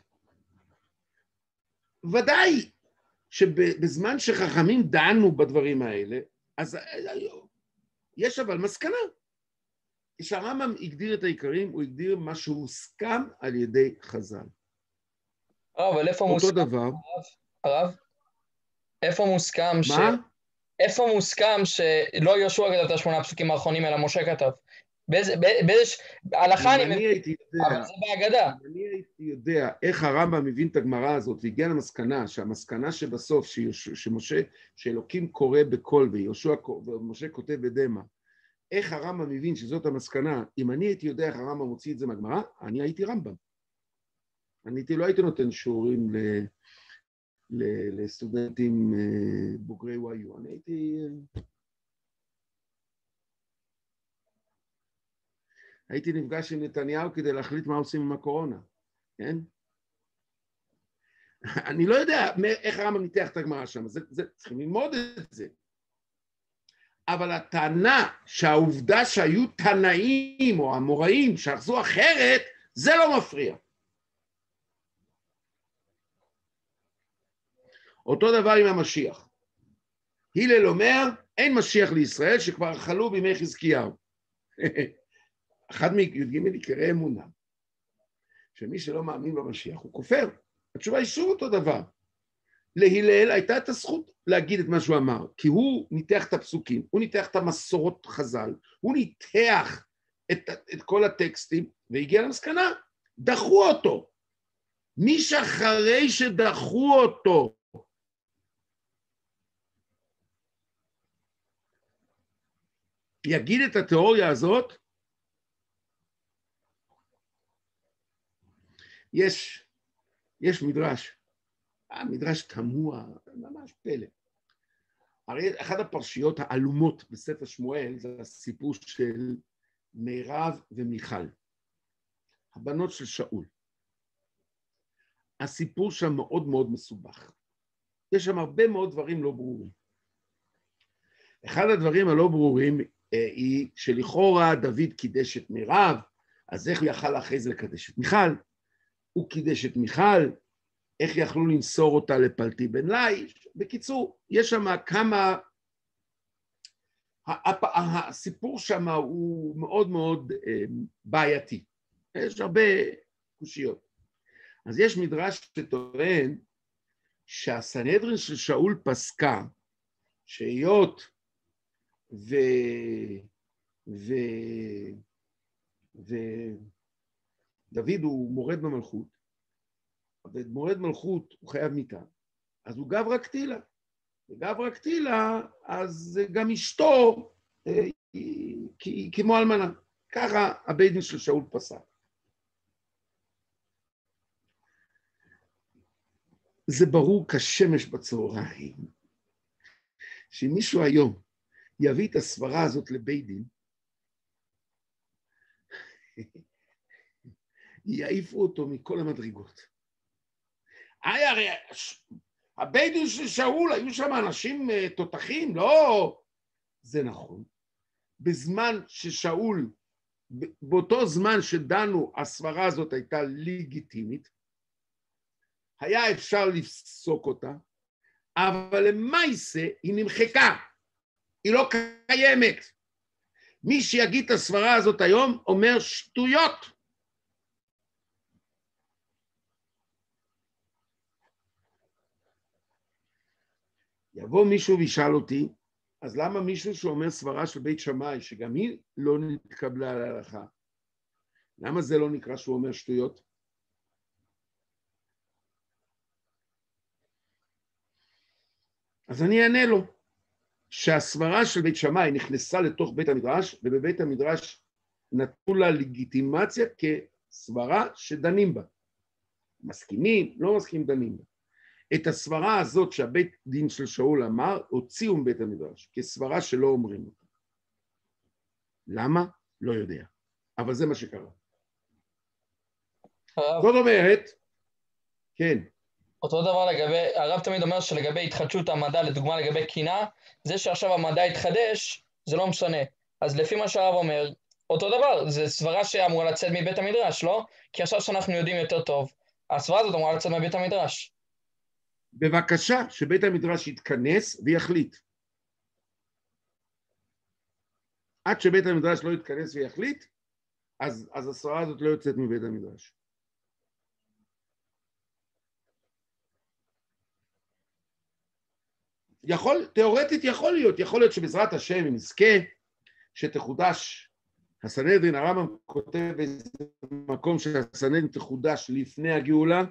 ודאי שבזמן שחכמים דנו בדברים האלה, אז יש אבל מסקנה. כשהרמב"ם הגדיר את העיקרים, הוא הגדיר מה שהוסכם על ידי חז"ל. אבל איפה אותו מוסכם? דבר. הרב? איפה מוסכם ש... מה? איפה מוסכם שלא יהושע כתב את השמונה הפסוקים האחרונים, אלא משה כתב? באיזה... באיזה... הלכה אני מבין, אבל זה בהגדה. אם אני הייתי יודע איך הרמב"ם מבין את הגמרא הזאת, והגיע למסקנה, שהמסקנה שבסוף, שמשה, שאלוקים קורא בקול, ויהושע, ומשה כותב בדמע, איך הרמב"ם מבין שזאת המסקנה, אם אני הייתי יודע איך הרמב"ם מוציא את זה מהגמרא, אני הייתי רמב"ם. אני הייתי, לא הייתי נותן שיעורים ל... לסטודנטים בוגרי וואיו, אני הייתי... הייתי נפגש עם נתניהו כדי להחליט מה עושים עם הקורונה, כן? אני לא יודע איך הרמב"ם ניתח את הגמרא שם, זה, זה, צריכים ללמוד את זה. אבל הטענה שהעובדה שהיו תנאים או המוראים שאחזו אחרת, זה לא מפריע. אותו דבר עם המשיח. הלל אומר, אין משיח לישראל שכבר חלו בימי חזקיהו. אחד מי"ג עיקרי אמונה, שמי שלא מאמין במשיח הוא כופר. התשובה היא שוב אותו דבר. להלל הייתה את הזכות להגיד את מה שהוא אמר, כי הוא ניתח את הפסוקים, הוא ניתח את המסורות חז"ל, הוא ניתח את, את כל הטקסטים, והגיע למסקנה, דחו אותו. מי שאחרי שדחו אותו, יגיד את התיאוריה הזאת, יש, יש מדרש, המדרש תמוה, ממש פלא. הרי אחת הפרשיות העלומות בספר שמואל זה הסיפור של מירב ומיכל, הבנות של שאול. הסיפור שם מאוד מאוד מסובך. יש שם הרבה מאוד דברים לא ברורים. אחד הדברים הלא ברורים היא שלכאורה דוד קידש את מירב, אז איך הוא יכל אחרי זה לקדש את מיכל? הוא קידש את מיכל, איך יכלו למסור אותה לפלטי בן לי? בקיצור, יש שם כמה... הסיפור שם הוא מאוד מאוד בעייתי. יש הרבה קושיות. אז יש מדרש שטוען שהסנהדרין של שאול פסקה, שהיות ו... ו... ודוד הוא מורד במלכות, ומורד מלכות הוא חייב מיתה, אז הוא גברא קטילה, וגברא קטילה, אז גם אשתו היא כמו אלמנה. ככה הבית דין של שאול פסק. זה ברור כשמש בצהריים, שאם מישהו היום יביא את הסברה הזאת לבית דין, יעיפו אותו מכל המדרגות. היי, הרי הבית דין של שאול, היו שם אנשים תותחים, לא? זה נכון. בזמן ששאול, באותו זמן שדנו, הסברה הזאת הייתה לגיטימית, היה אפשר לפסוק אותה, אבל למעשה היא נמחקה, היא לא קיימת. מי שיגיד את הסברה הזאת היום אומר שטויות. יבוא מישהו וישאל אותי, אז למה מישהו שאומר סברה של בית שמאי, שגם היא לא נתקבלה על ההלכה, למה זה לא נקרא שהוא אומר שטויות? אז אני אענה לו, שהסברה של בית שמאי נכנסה לתוך בית המדרש, ובבית המדרש נתנו לה לגיטימציה כסברה שדנים בה. מסכימים, לא מסכימים, דנים בה. את הסברה הזאת שהבית דין של שאול אמר, הוציאו מבית המדרש, כסברה שלא אומרים אותה. למה? לא יודע. אבל זה מה שקרה. זאת אומרת, כן. אותו דבר לגבי, הרב תמיד אומר שלגבי התחדשות המדע, לדוגמה לגבי קינה, זה שעכשיו המדע התחדש, זה לא משנה. אז לפי מה שהרב אומר, אותו דבר, זה סברה שאמורה לצאת מבית המדרש, לא? כי עכשיו שאנחנו יודעים יותר טוב, הסברה הזאת אמורה לצאת מבית המדרש. בבקשה, שבית המדרש יתכנס ויחליט. עד שבית המדרש לא יתכנס ויחליט, אז, אז הסברה הזאת לא יוצאת מבית המדרש. יכול, תיאורטית יכול להיות, יכול להיות שבעזרת השם אם נזכה שתחודש הסנהדרין, הרמב"ם כותב באיזה מקום שהסנהדרין תחודש לפני הגאולה,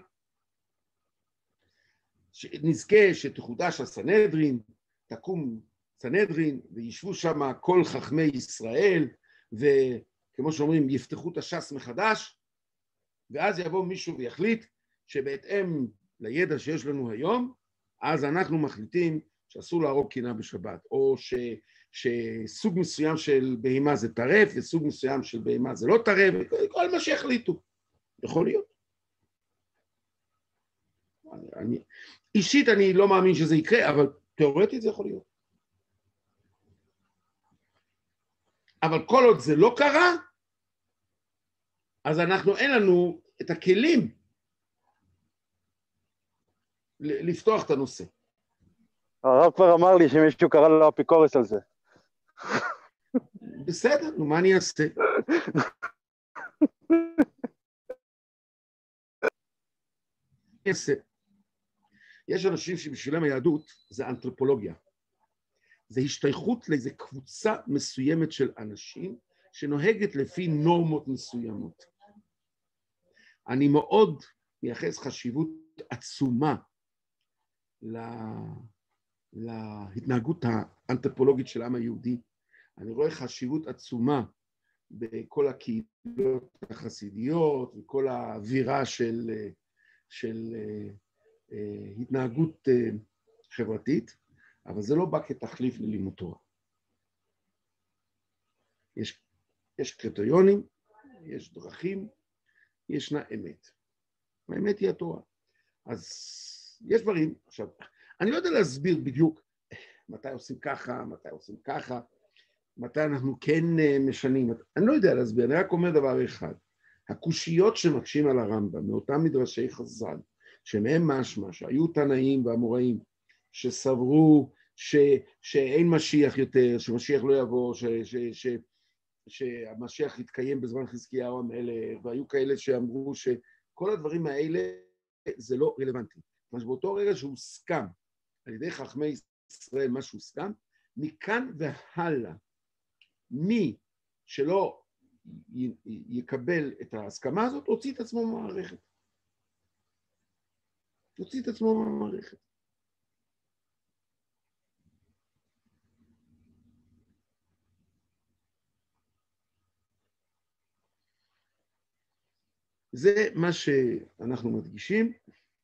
נזכה שתחודש הסנהדרין, תקום סנהדרין וישבו שם כל חכמי ישראל, וכמו שאומרים יפתחו את הש"ס מחדש, ואז יבוא מישהו ויחליט שבהתאם לידע שיש לנו היום, אז אנחנו מחליטים שאסור להרוג קינה בשבת, או ש, שסוג מסוים של בהימה זה טרף, וסוג מסוים של בהימה זה לא טרף, כל מה שיחליטו. יכול להיות. אני, אישית אני לא מאמין שזה יקרה, אבל תיאורטית זה יכול להיות. אבל כל עוד זה לא קרה, אז אנחנו, אין לנו את הכלים לפתוח את הנושא. הרב כבר אמר לי שמישהו קרא לו אפיקורס על זה. בסדר, נו, מה אני אעשה? יש אנשים שבשבילם היהדות זה אנתרופולוגיה. זה השתייכות לאיזו קבוצה מסוימת של אנשים שנוהגת לפי נורמות מסוימות. אני מאוד מייחס חשיבות עצומה להתנהגות האנתרופולוגית של העם היהודי. אני רואה חשיבות עצומה בכל הקהילות החסידיות וכל האווירה של, של התנהגות חברתית, אבל זה לא בא כתחליף ללימוד תורה. יש, יש קריטריונים, יש דרכים, ישנה אמת. האמת היא התורה. אז יש דברים, עכשיו, אני לא יודע להסביר בדיוק מתי עושים ככה, מתי עושים ככה, מתי אנחנו כן משנים, אני לא יודע להסביר, אני רק אומר דבר אחד, הקושיות שמקשים על הרמב"ם, מאותם מדרשי חז"ל, שמהם משמע, שהיו תנאים ואמוראים, שסברו ש, שאין משיח יותר, שמשיח לא יבוא, ש, ש, ש, שהמשיח יתקיים בזמן חזקיהו המלך, והיו כאלה שאמרו שכל הדברים האלה זה לא רלוונטי. אז באותו רגע שהוסכם על ידי חכמי ישראל מה שהוסכם, מכאן והלאה, מי שלא י- יקבל את ההסכמה הזאת, הוציא את עצמו מהמערכת. הוציא את עצמו מהמערכת. זה מה שאנחנו מדגישים,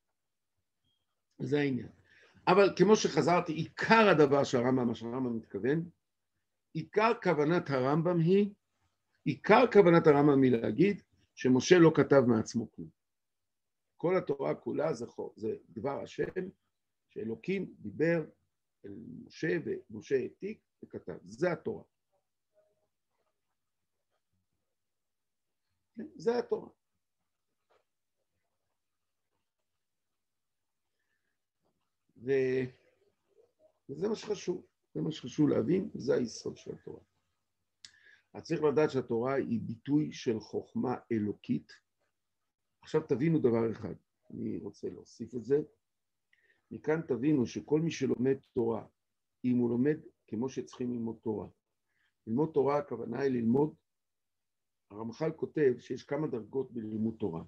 זה העניין. אבל כמו שחזרתי, עיקר הדבר שהרמב"ם, מה שהרמב"ם מתכוון, עיקר כוונת הרמב"ם היא, עיקר כוונת הרמב"ם היא להגיד שמשה לא כתב מעצמו כלום. כל התורה כולה זה, זה דבר השם, שאלוקים דיבר אל משה ומשה העתיק וכתב. זה התורה. זה התורה. ו... וזה מה שחשוב, זה מה שחשוב להבין, זה היסוד של התורה. אז צריך לדעת שהתורה היא ביטוי של חוכמה אלוקית. עכשיו תבינו דבר אחד, אני רוצה להוסיף את זה. מכאן תבינו שכל מי שלומד תורה, אם הוא לומד כמו שצריכים ללמוד תורה. ללמוד תורה, הכוונה היא ללמוד, הרמח"ל כותב שיש כמה דרגות בלימוד תורה.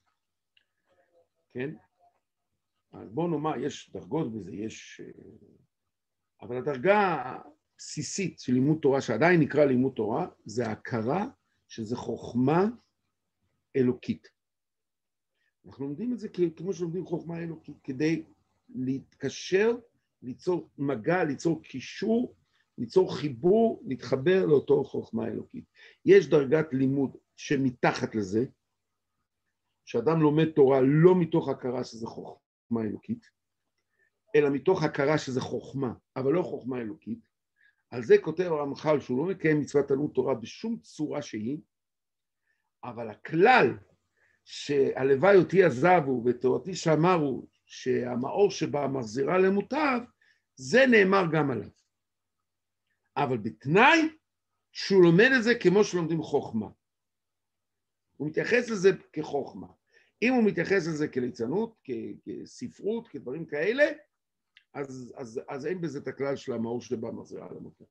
כן? אז בואו נאמר, יש דרגות בזה, יש... אבל הדרגה הבסיסית של לימוד תורה, שעדיין נקרא לימוד תורה, זה ההכרה שזה חוכמה אלוקית. אנחנו לומדים את זה כמו שלומדים חוכמה אלוקית, כדי להתקשר, ליצור מגע, ליצור קישור, ליצור חיבור, להתחבר לאותו חוכמה אלוקית. יש דרגת לימוד שמתחת לזה, שאדם לומד תורה לא מתוך הכרה שזה חוכמה אלוקית, אלא מתוך הכרה שזה חוכמה, אבל לא חוכמה אלוקית. על זה כותב הרמח"ל שהוא לא מקיים מצוות תלמוד תורה בשום צורה שהיא, אבל הכלל שהלוואי אותי עזבו ותורתי שמרו, שהמאור שבה מחזירה למוטב, זה נאמר גם עליו. אבל בתנאי שהוא לומד את זה כמו שלומדים חוכמה. הוא מתייחס לזה כחוכמה. אם הוא מתייחס לזה כליצנות, כספרות, כדברים כאלה, אז, אז, אז אין בזה את הכלל של המאור שבה מחזירה למוטב.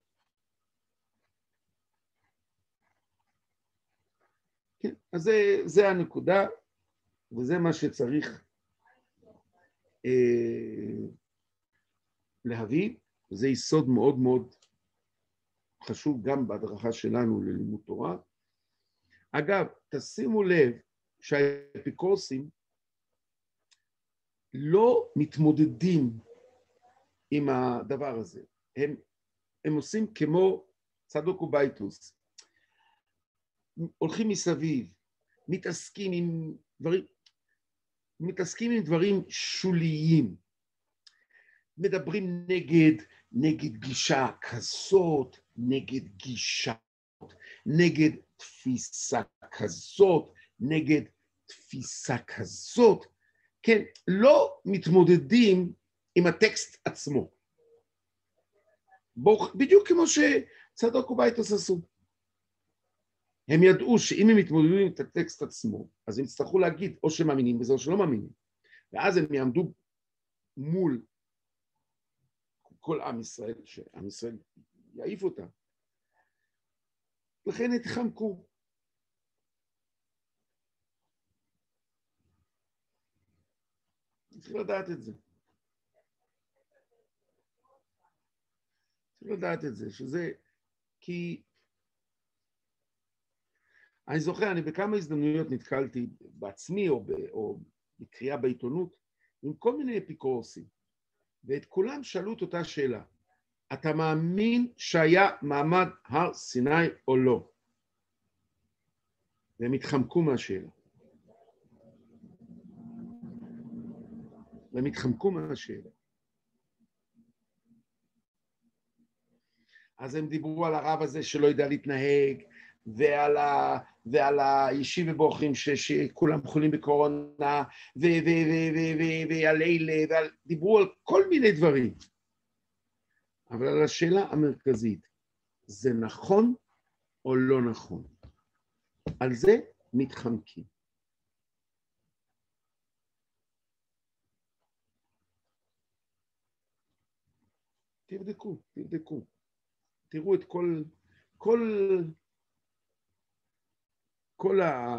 כן, אז זה, זה הנקודה, וזה מה שצריך אה, להביא, וזה יסוד מאוד מאוד חשוב גם בהדרכה שלנו ללימוד תורה. אגב, תשימו לב שהאפיקורסים לא מתמודדים עם הדבר הזה. הם, הם עושים כמו צדוק ובייטוס. הולכים מסביב, מתעסקים עם דברים, מתעסקים עם דברים שוליים. מדברים נגד, נגד גישה כזאת, נגד גישה, נגד תפיסה כזאת, נגד תפיסה כזאת. כן, לא מתמודדים עם הטקסט עצמו. בוא, בדיוק כמו שצדוק ובייטוס עשו. הם ידעו שאם הם מתמודדים עם הטקסט עצמו, אז הם יצטרכו להגיד או שמאמינים בזה או שלא מאמינים. ואז הם יעמדו מול כל עם ישראל, שעם ישראל יעיף אותם. לכן התחמקו. צריך לדעת את זה. צריך לדעת את זה, שזה כי... אני זוכר, אני בכמה הזדמנויות נתקלתי בעצמי או, ב, או בקריאה בעיתונות עם כל מיני אפיקורסים, ואת כולם שאלו את אותה שאלה. אתה מאמין שהיה מעמד הר סיני או לא? והם התחמקו מהשאלה. והם התחמקו מהשאלה. אז הם דיברו על הרב הזה שלא יודע להתנהג, ועל, ה, ועל הישיבה בוחרים ש, שכולם חולים בקורונה, ו, ו, ו, ו, ו, ועל אלה, ועל, דיברו על כל מיני דברים. אבל על השאלה המרכזית, זה נכון או לא נכון? על זה מתחמקים. תבדקו, תבדקו. תראו את כל, כל, כל ה...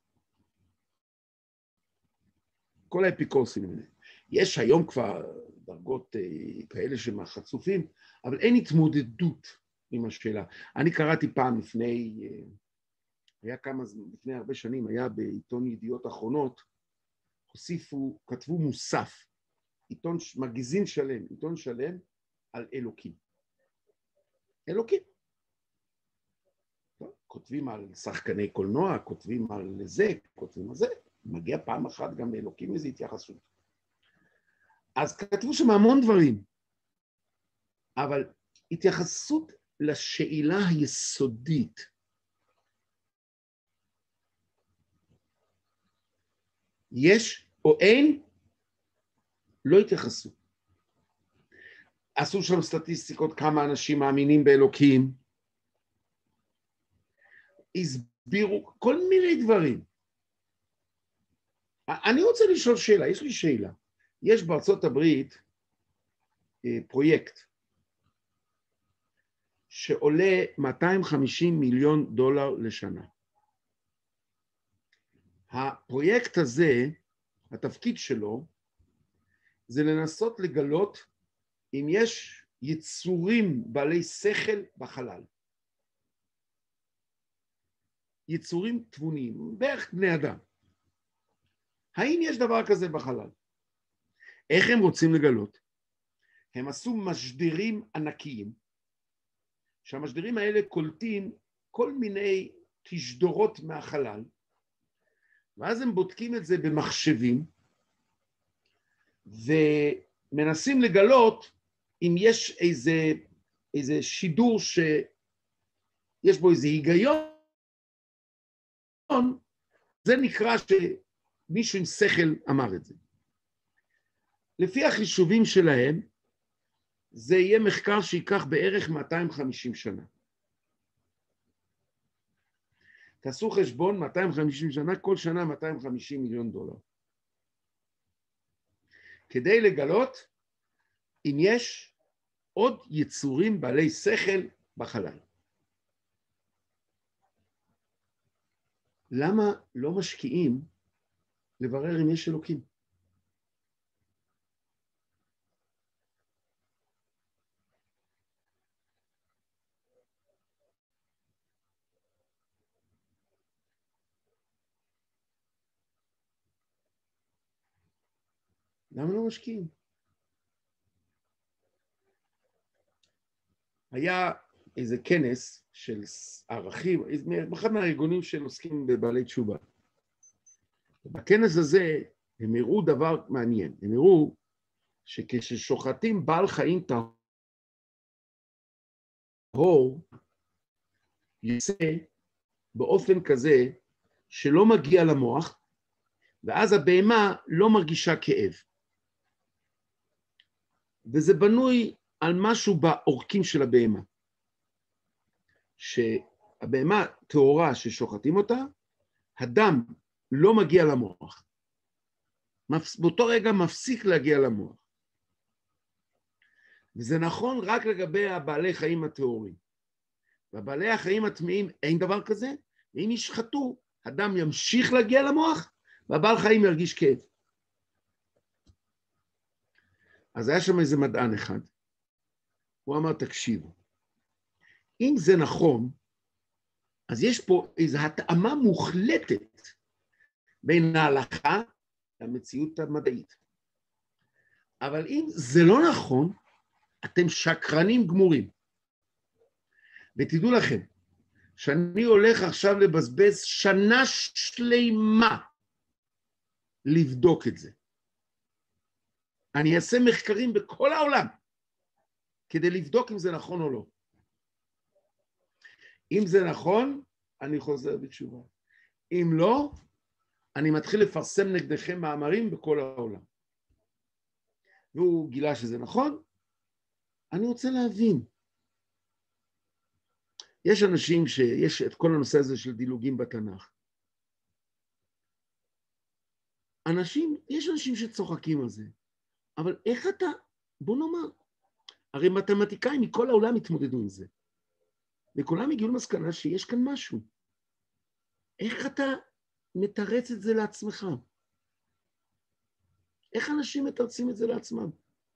כל האפיקורסים. יש היום כבר דרגות כאלה שמחצופים, אבל אין התמודדות עם השאלה. אני קראתי פעם לפני, היה כמה, לפני הרבה שנים, היה בעיתון ידיעות אחרונות, הוסיפו, כתבו מוסף, עיתון, מגזין שלם, עיתון שלם על אלוקים. אלוקים. טוב, כותבים על שחקני קולנוע, כותבים על זה, כותבים על זה, מגיע פעם אחת גם לאלוקים איזו התייחסות. אז כתבו שם המון דברים, אבל התייחסות לשאלה היסודית, יש או אין, לא התייחסו. עשו שם סטטיסטיקות כמה אנשים מאמינים באלוקים, הסבירו כל מיני דברים. אני רוצה לשאול שאלה, יש לי שאלה. יש בארצות הברית פרויקט שעולה מאתיים וחמישים מיליון דולר לשנה. הפרויקט הזה, התפקיד שלו, זה לנסות לגלות אם יש יצורים בעלי שכל בחלל. יצורים תבוניים, בערך בני אדם. האם יש דבר כזה בחלל? איך הם רוצים לגלות? הם עשו משדרים ענקיים, שהמשדרים האלה קולטים כל מיני תשדורות מהחלל, ואז הם בודקים את זה במחשבים, ומנסים לגלות אם יש איזה, איזה שידור שיש בו איזה היגיון, זה נקרא שמישהו עם שכל אמר את זה. לפי החישובים שלהם, זה יהיה מחקר שיקח בערך מאתיים וחמישים שנה. תעשו חשבון, מאתיים וחמישים שנה, כל שנה מאתיים וחמישים מיליון דולר. כדי לגלות אם יש עוד יצורים בעלי שכל בחלל. למה לא משקיעים לברר אם יש אלוקים? למה לא משקיעים? היה איזה כנס של ערכים, אחד מהארגונים שעוסקים בבעלי תשובה. בכנס הזה הם הראו דבר מעניין, הם הראו שכששוחטים בעל חיים טהור, יוצא באופן כזה שלא מגיע למוח, ואז הבהמה לא מרגישה כאב. וזה בנוי על משהו בעורקים של הבהמה. שהבהמה טהורה ששוחטים אותה, הדם לא מגיע למוח. באותו רגע מפסיק להגיע למוח. וזה נכון רק לגבי הבעלי חיים הטהורים. והבעלי החיים הטמאים אין דבר כזה, ואם ישחטו, הדם ימשיך להגיע למוח, והבעל חיים ירגיש כאב. אז היה שם איזה מדען אחד, הוא אמר, תקשיבו, אם זה נכון, אז יש פה איזו התאמה מוחלטת בין ההלכה למציאות המדעית. אבל אם זה לא נכון, אתם שקרנים גמורים. ותדעו לכם, שאני הולך עכשיו לבזבז שנה שלמה לבדוק את זה. אני אעשה מחקרים בכל העולם, כדי לבדוק אם זה נכון או לא. אם זה נכון, אני חוזר בתשובה. אם לא, אני מתחיל לפרסם נגדכם מאמרים בכל העולם. והוא גילה שזה נכון, אני רוצה להבין. יש אנשים שיש את כל הנושא הזה של דילוגים בתנ"ך. אנשים, יש אנשים שצוחקים על זה, אבל איך אתה, בוא נאמר, הרי מתמטיקאים מכל העולם התמודדו עם זה. וכולם הגיעו למסקנה שיש כאן משהו. איך אתה מתרץ את זה לעצמך? איך אנשים מתרצים את זה לעצמם?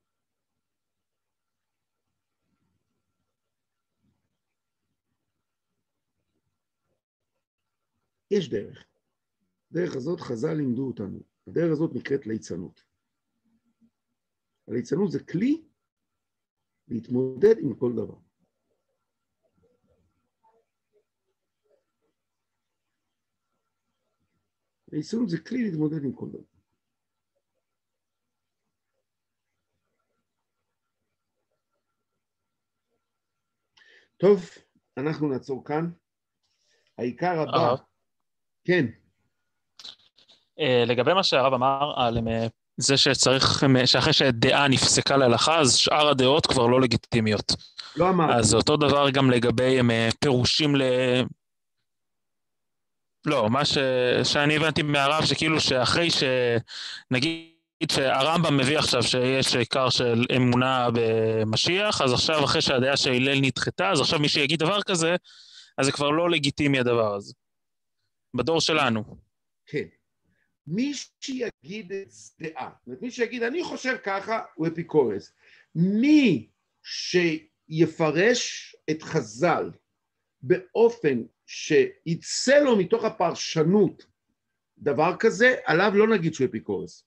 יש דרך. הדרך הזאת חז"ל לימדו אותנו. הדרך הזאת נקראת ליצנות. הליצנות זה כלי להתמודד עם כל דבר. ליצנות זה כלי להתמודד עם כל דבר. טוב, אנחנו נעצור כאן. העיקר הבא. כן. לגבי מה שהרב אמר על זה שצריך, שאחרי שהדעה נפסקה להלכה, אז שאר הדעות כבר לא לגיטימיות. לא אמרתי. אז אותו דבר גם לגבי פירושים ל... לא, מה ש... שאני הבנתי מהרב, שכאילו שאחרי שנגיד שהרמב"ם מביא עכשיו שיש עיקר של אמונה במשיח, אז עכשיו אחרי שהדעה של הלל נדחתה, אז עכשיו מי שיגיד דבר כזה, אז זה כבר לא לגיטימי הדבר הזה. בדור שלנו. כן. מי שיגיד את דעה, מי שיגיד אני חושב ככה, הוא אפיקורס. מי שיפרש את חז"ל באופן שיצא לו מתוך הפרשנות דבר כזה, עליו לא נגיד שהוא אפיקורס.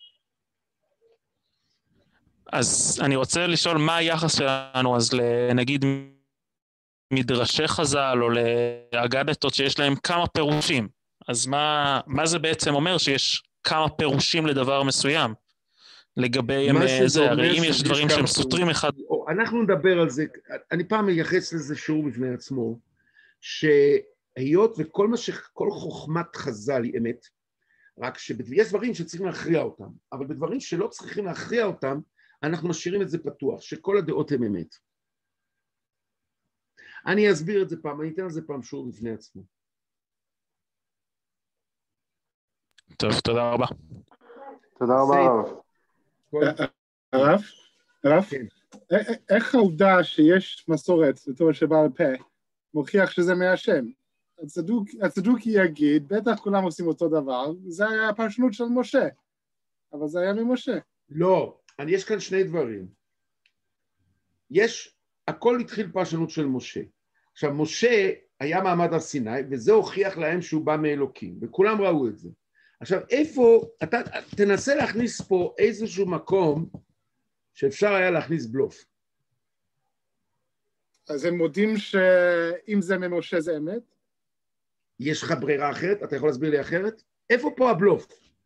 אז אני רוצה לשאול מה היחס שלנו, אז נגיד מדרשי חז"ל או לאגדתות שיש להם כמה פירושים, אז מה, מה זה בעצם אומר שיש כמה פירושים לדבר מסוים? לגבי זה, הרי אם יש דברים שהם סותרים אחד... אנחנו נדבר על זה, אני פעם מייחס לזה שיעור בפני עצמו, שהיות וכל מה ש... כל חוכמת חז"ל היא אמת, רק שיש דברים שצריכים להכריע אותם, אבל בדברים שלא צריכים להכריע אותם, אנחנו משאירים את זה פתוח, שכל הדעות הן אמת. אני אסביר את זה פעם, אני אתן על זה פעם שיעור בפני עצמו. טוב, תודה רבה. תודה רבה הרב. הרב? הרב? איך העובדה שיש מסורת בתורה שבעל פה מוכיח שזה מהשם? הצדוקי יגיד, בטח כולם עושים אותו דבר, זה היה הפרשנות של משה, אבל זה היה ממשה. לא, יש כאן שני דברים. יש, הכל התחיל פרשנות של משה. עכשיו, משה היה מעמד הר סיני, וזה הוכיח להם שהוא בא מאלוקים, וכולם ראו את זה. עכשיו, איפה, אתה תנסה להכניס פה איזשהו מקום שאפשר היה להכניס בלוף. אז הם מודים שאם זה ממשה זה אמת? יש לך ברירה אחרת? אתה יכול להסביר לי אחרת? איפה פה הבלוף?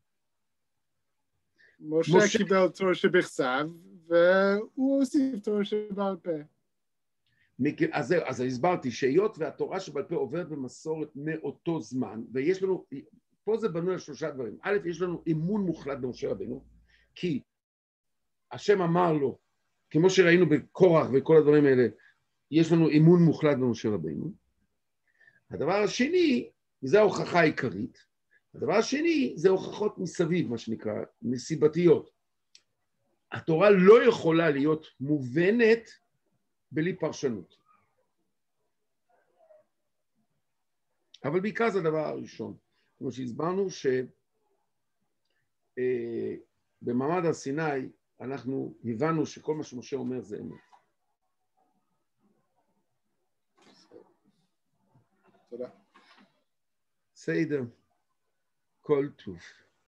משה, משה... קיבל תורה שבכתב, והוא הוסיף תורה שבעל פה. אז, אז הסברתי שהיות והתורה שבעל פה עוברת במסורת מאותו זמן, ויש לנו, פה זה בנוי על שלושה דברים. א', יש לנו אמון מוחלט במשה רבינו, כי השם אמר לו, כמו שראינו בקורח וכל הדברים האלה, יש לנו אמון מוחלט במשה רבינו. הדבר השני, וזה ההוכחה העיקרית, הדבר השני זה הוכחות מסביב, מה שנקרא, מסיבתיות. התורה לא יכולה להיות מובנת בלי פרשנות. אבל בעיקר זה הדבר הראשון. כמו שהסברנו שבמעמד הר סיני אנחנו הבנו שכל מה שמשה אומר זה אמת. תודה. סיידר, כל טוב.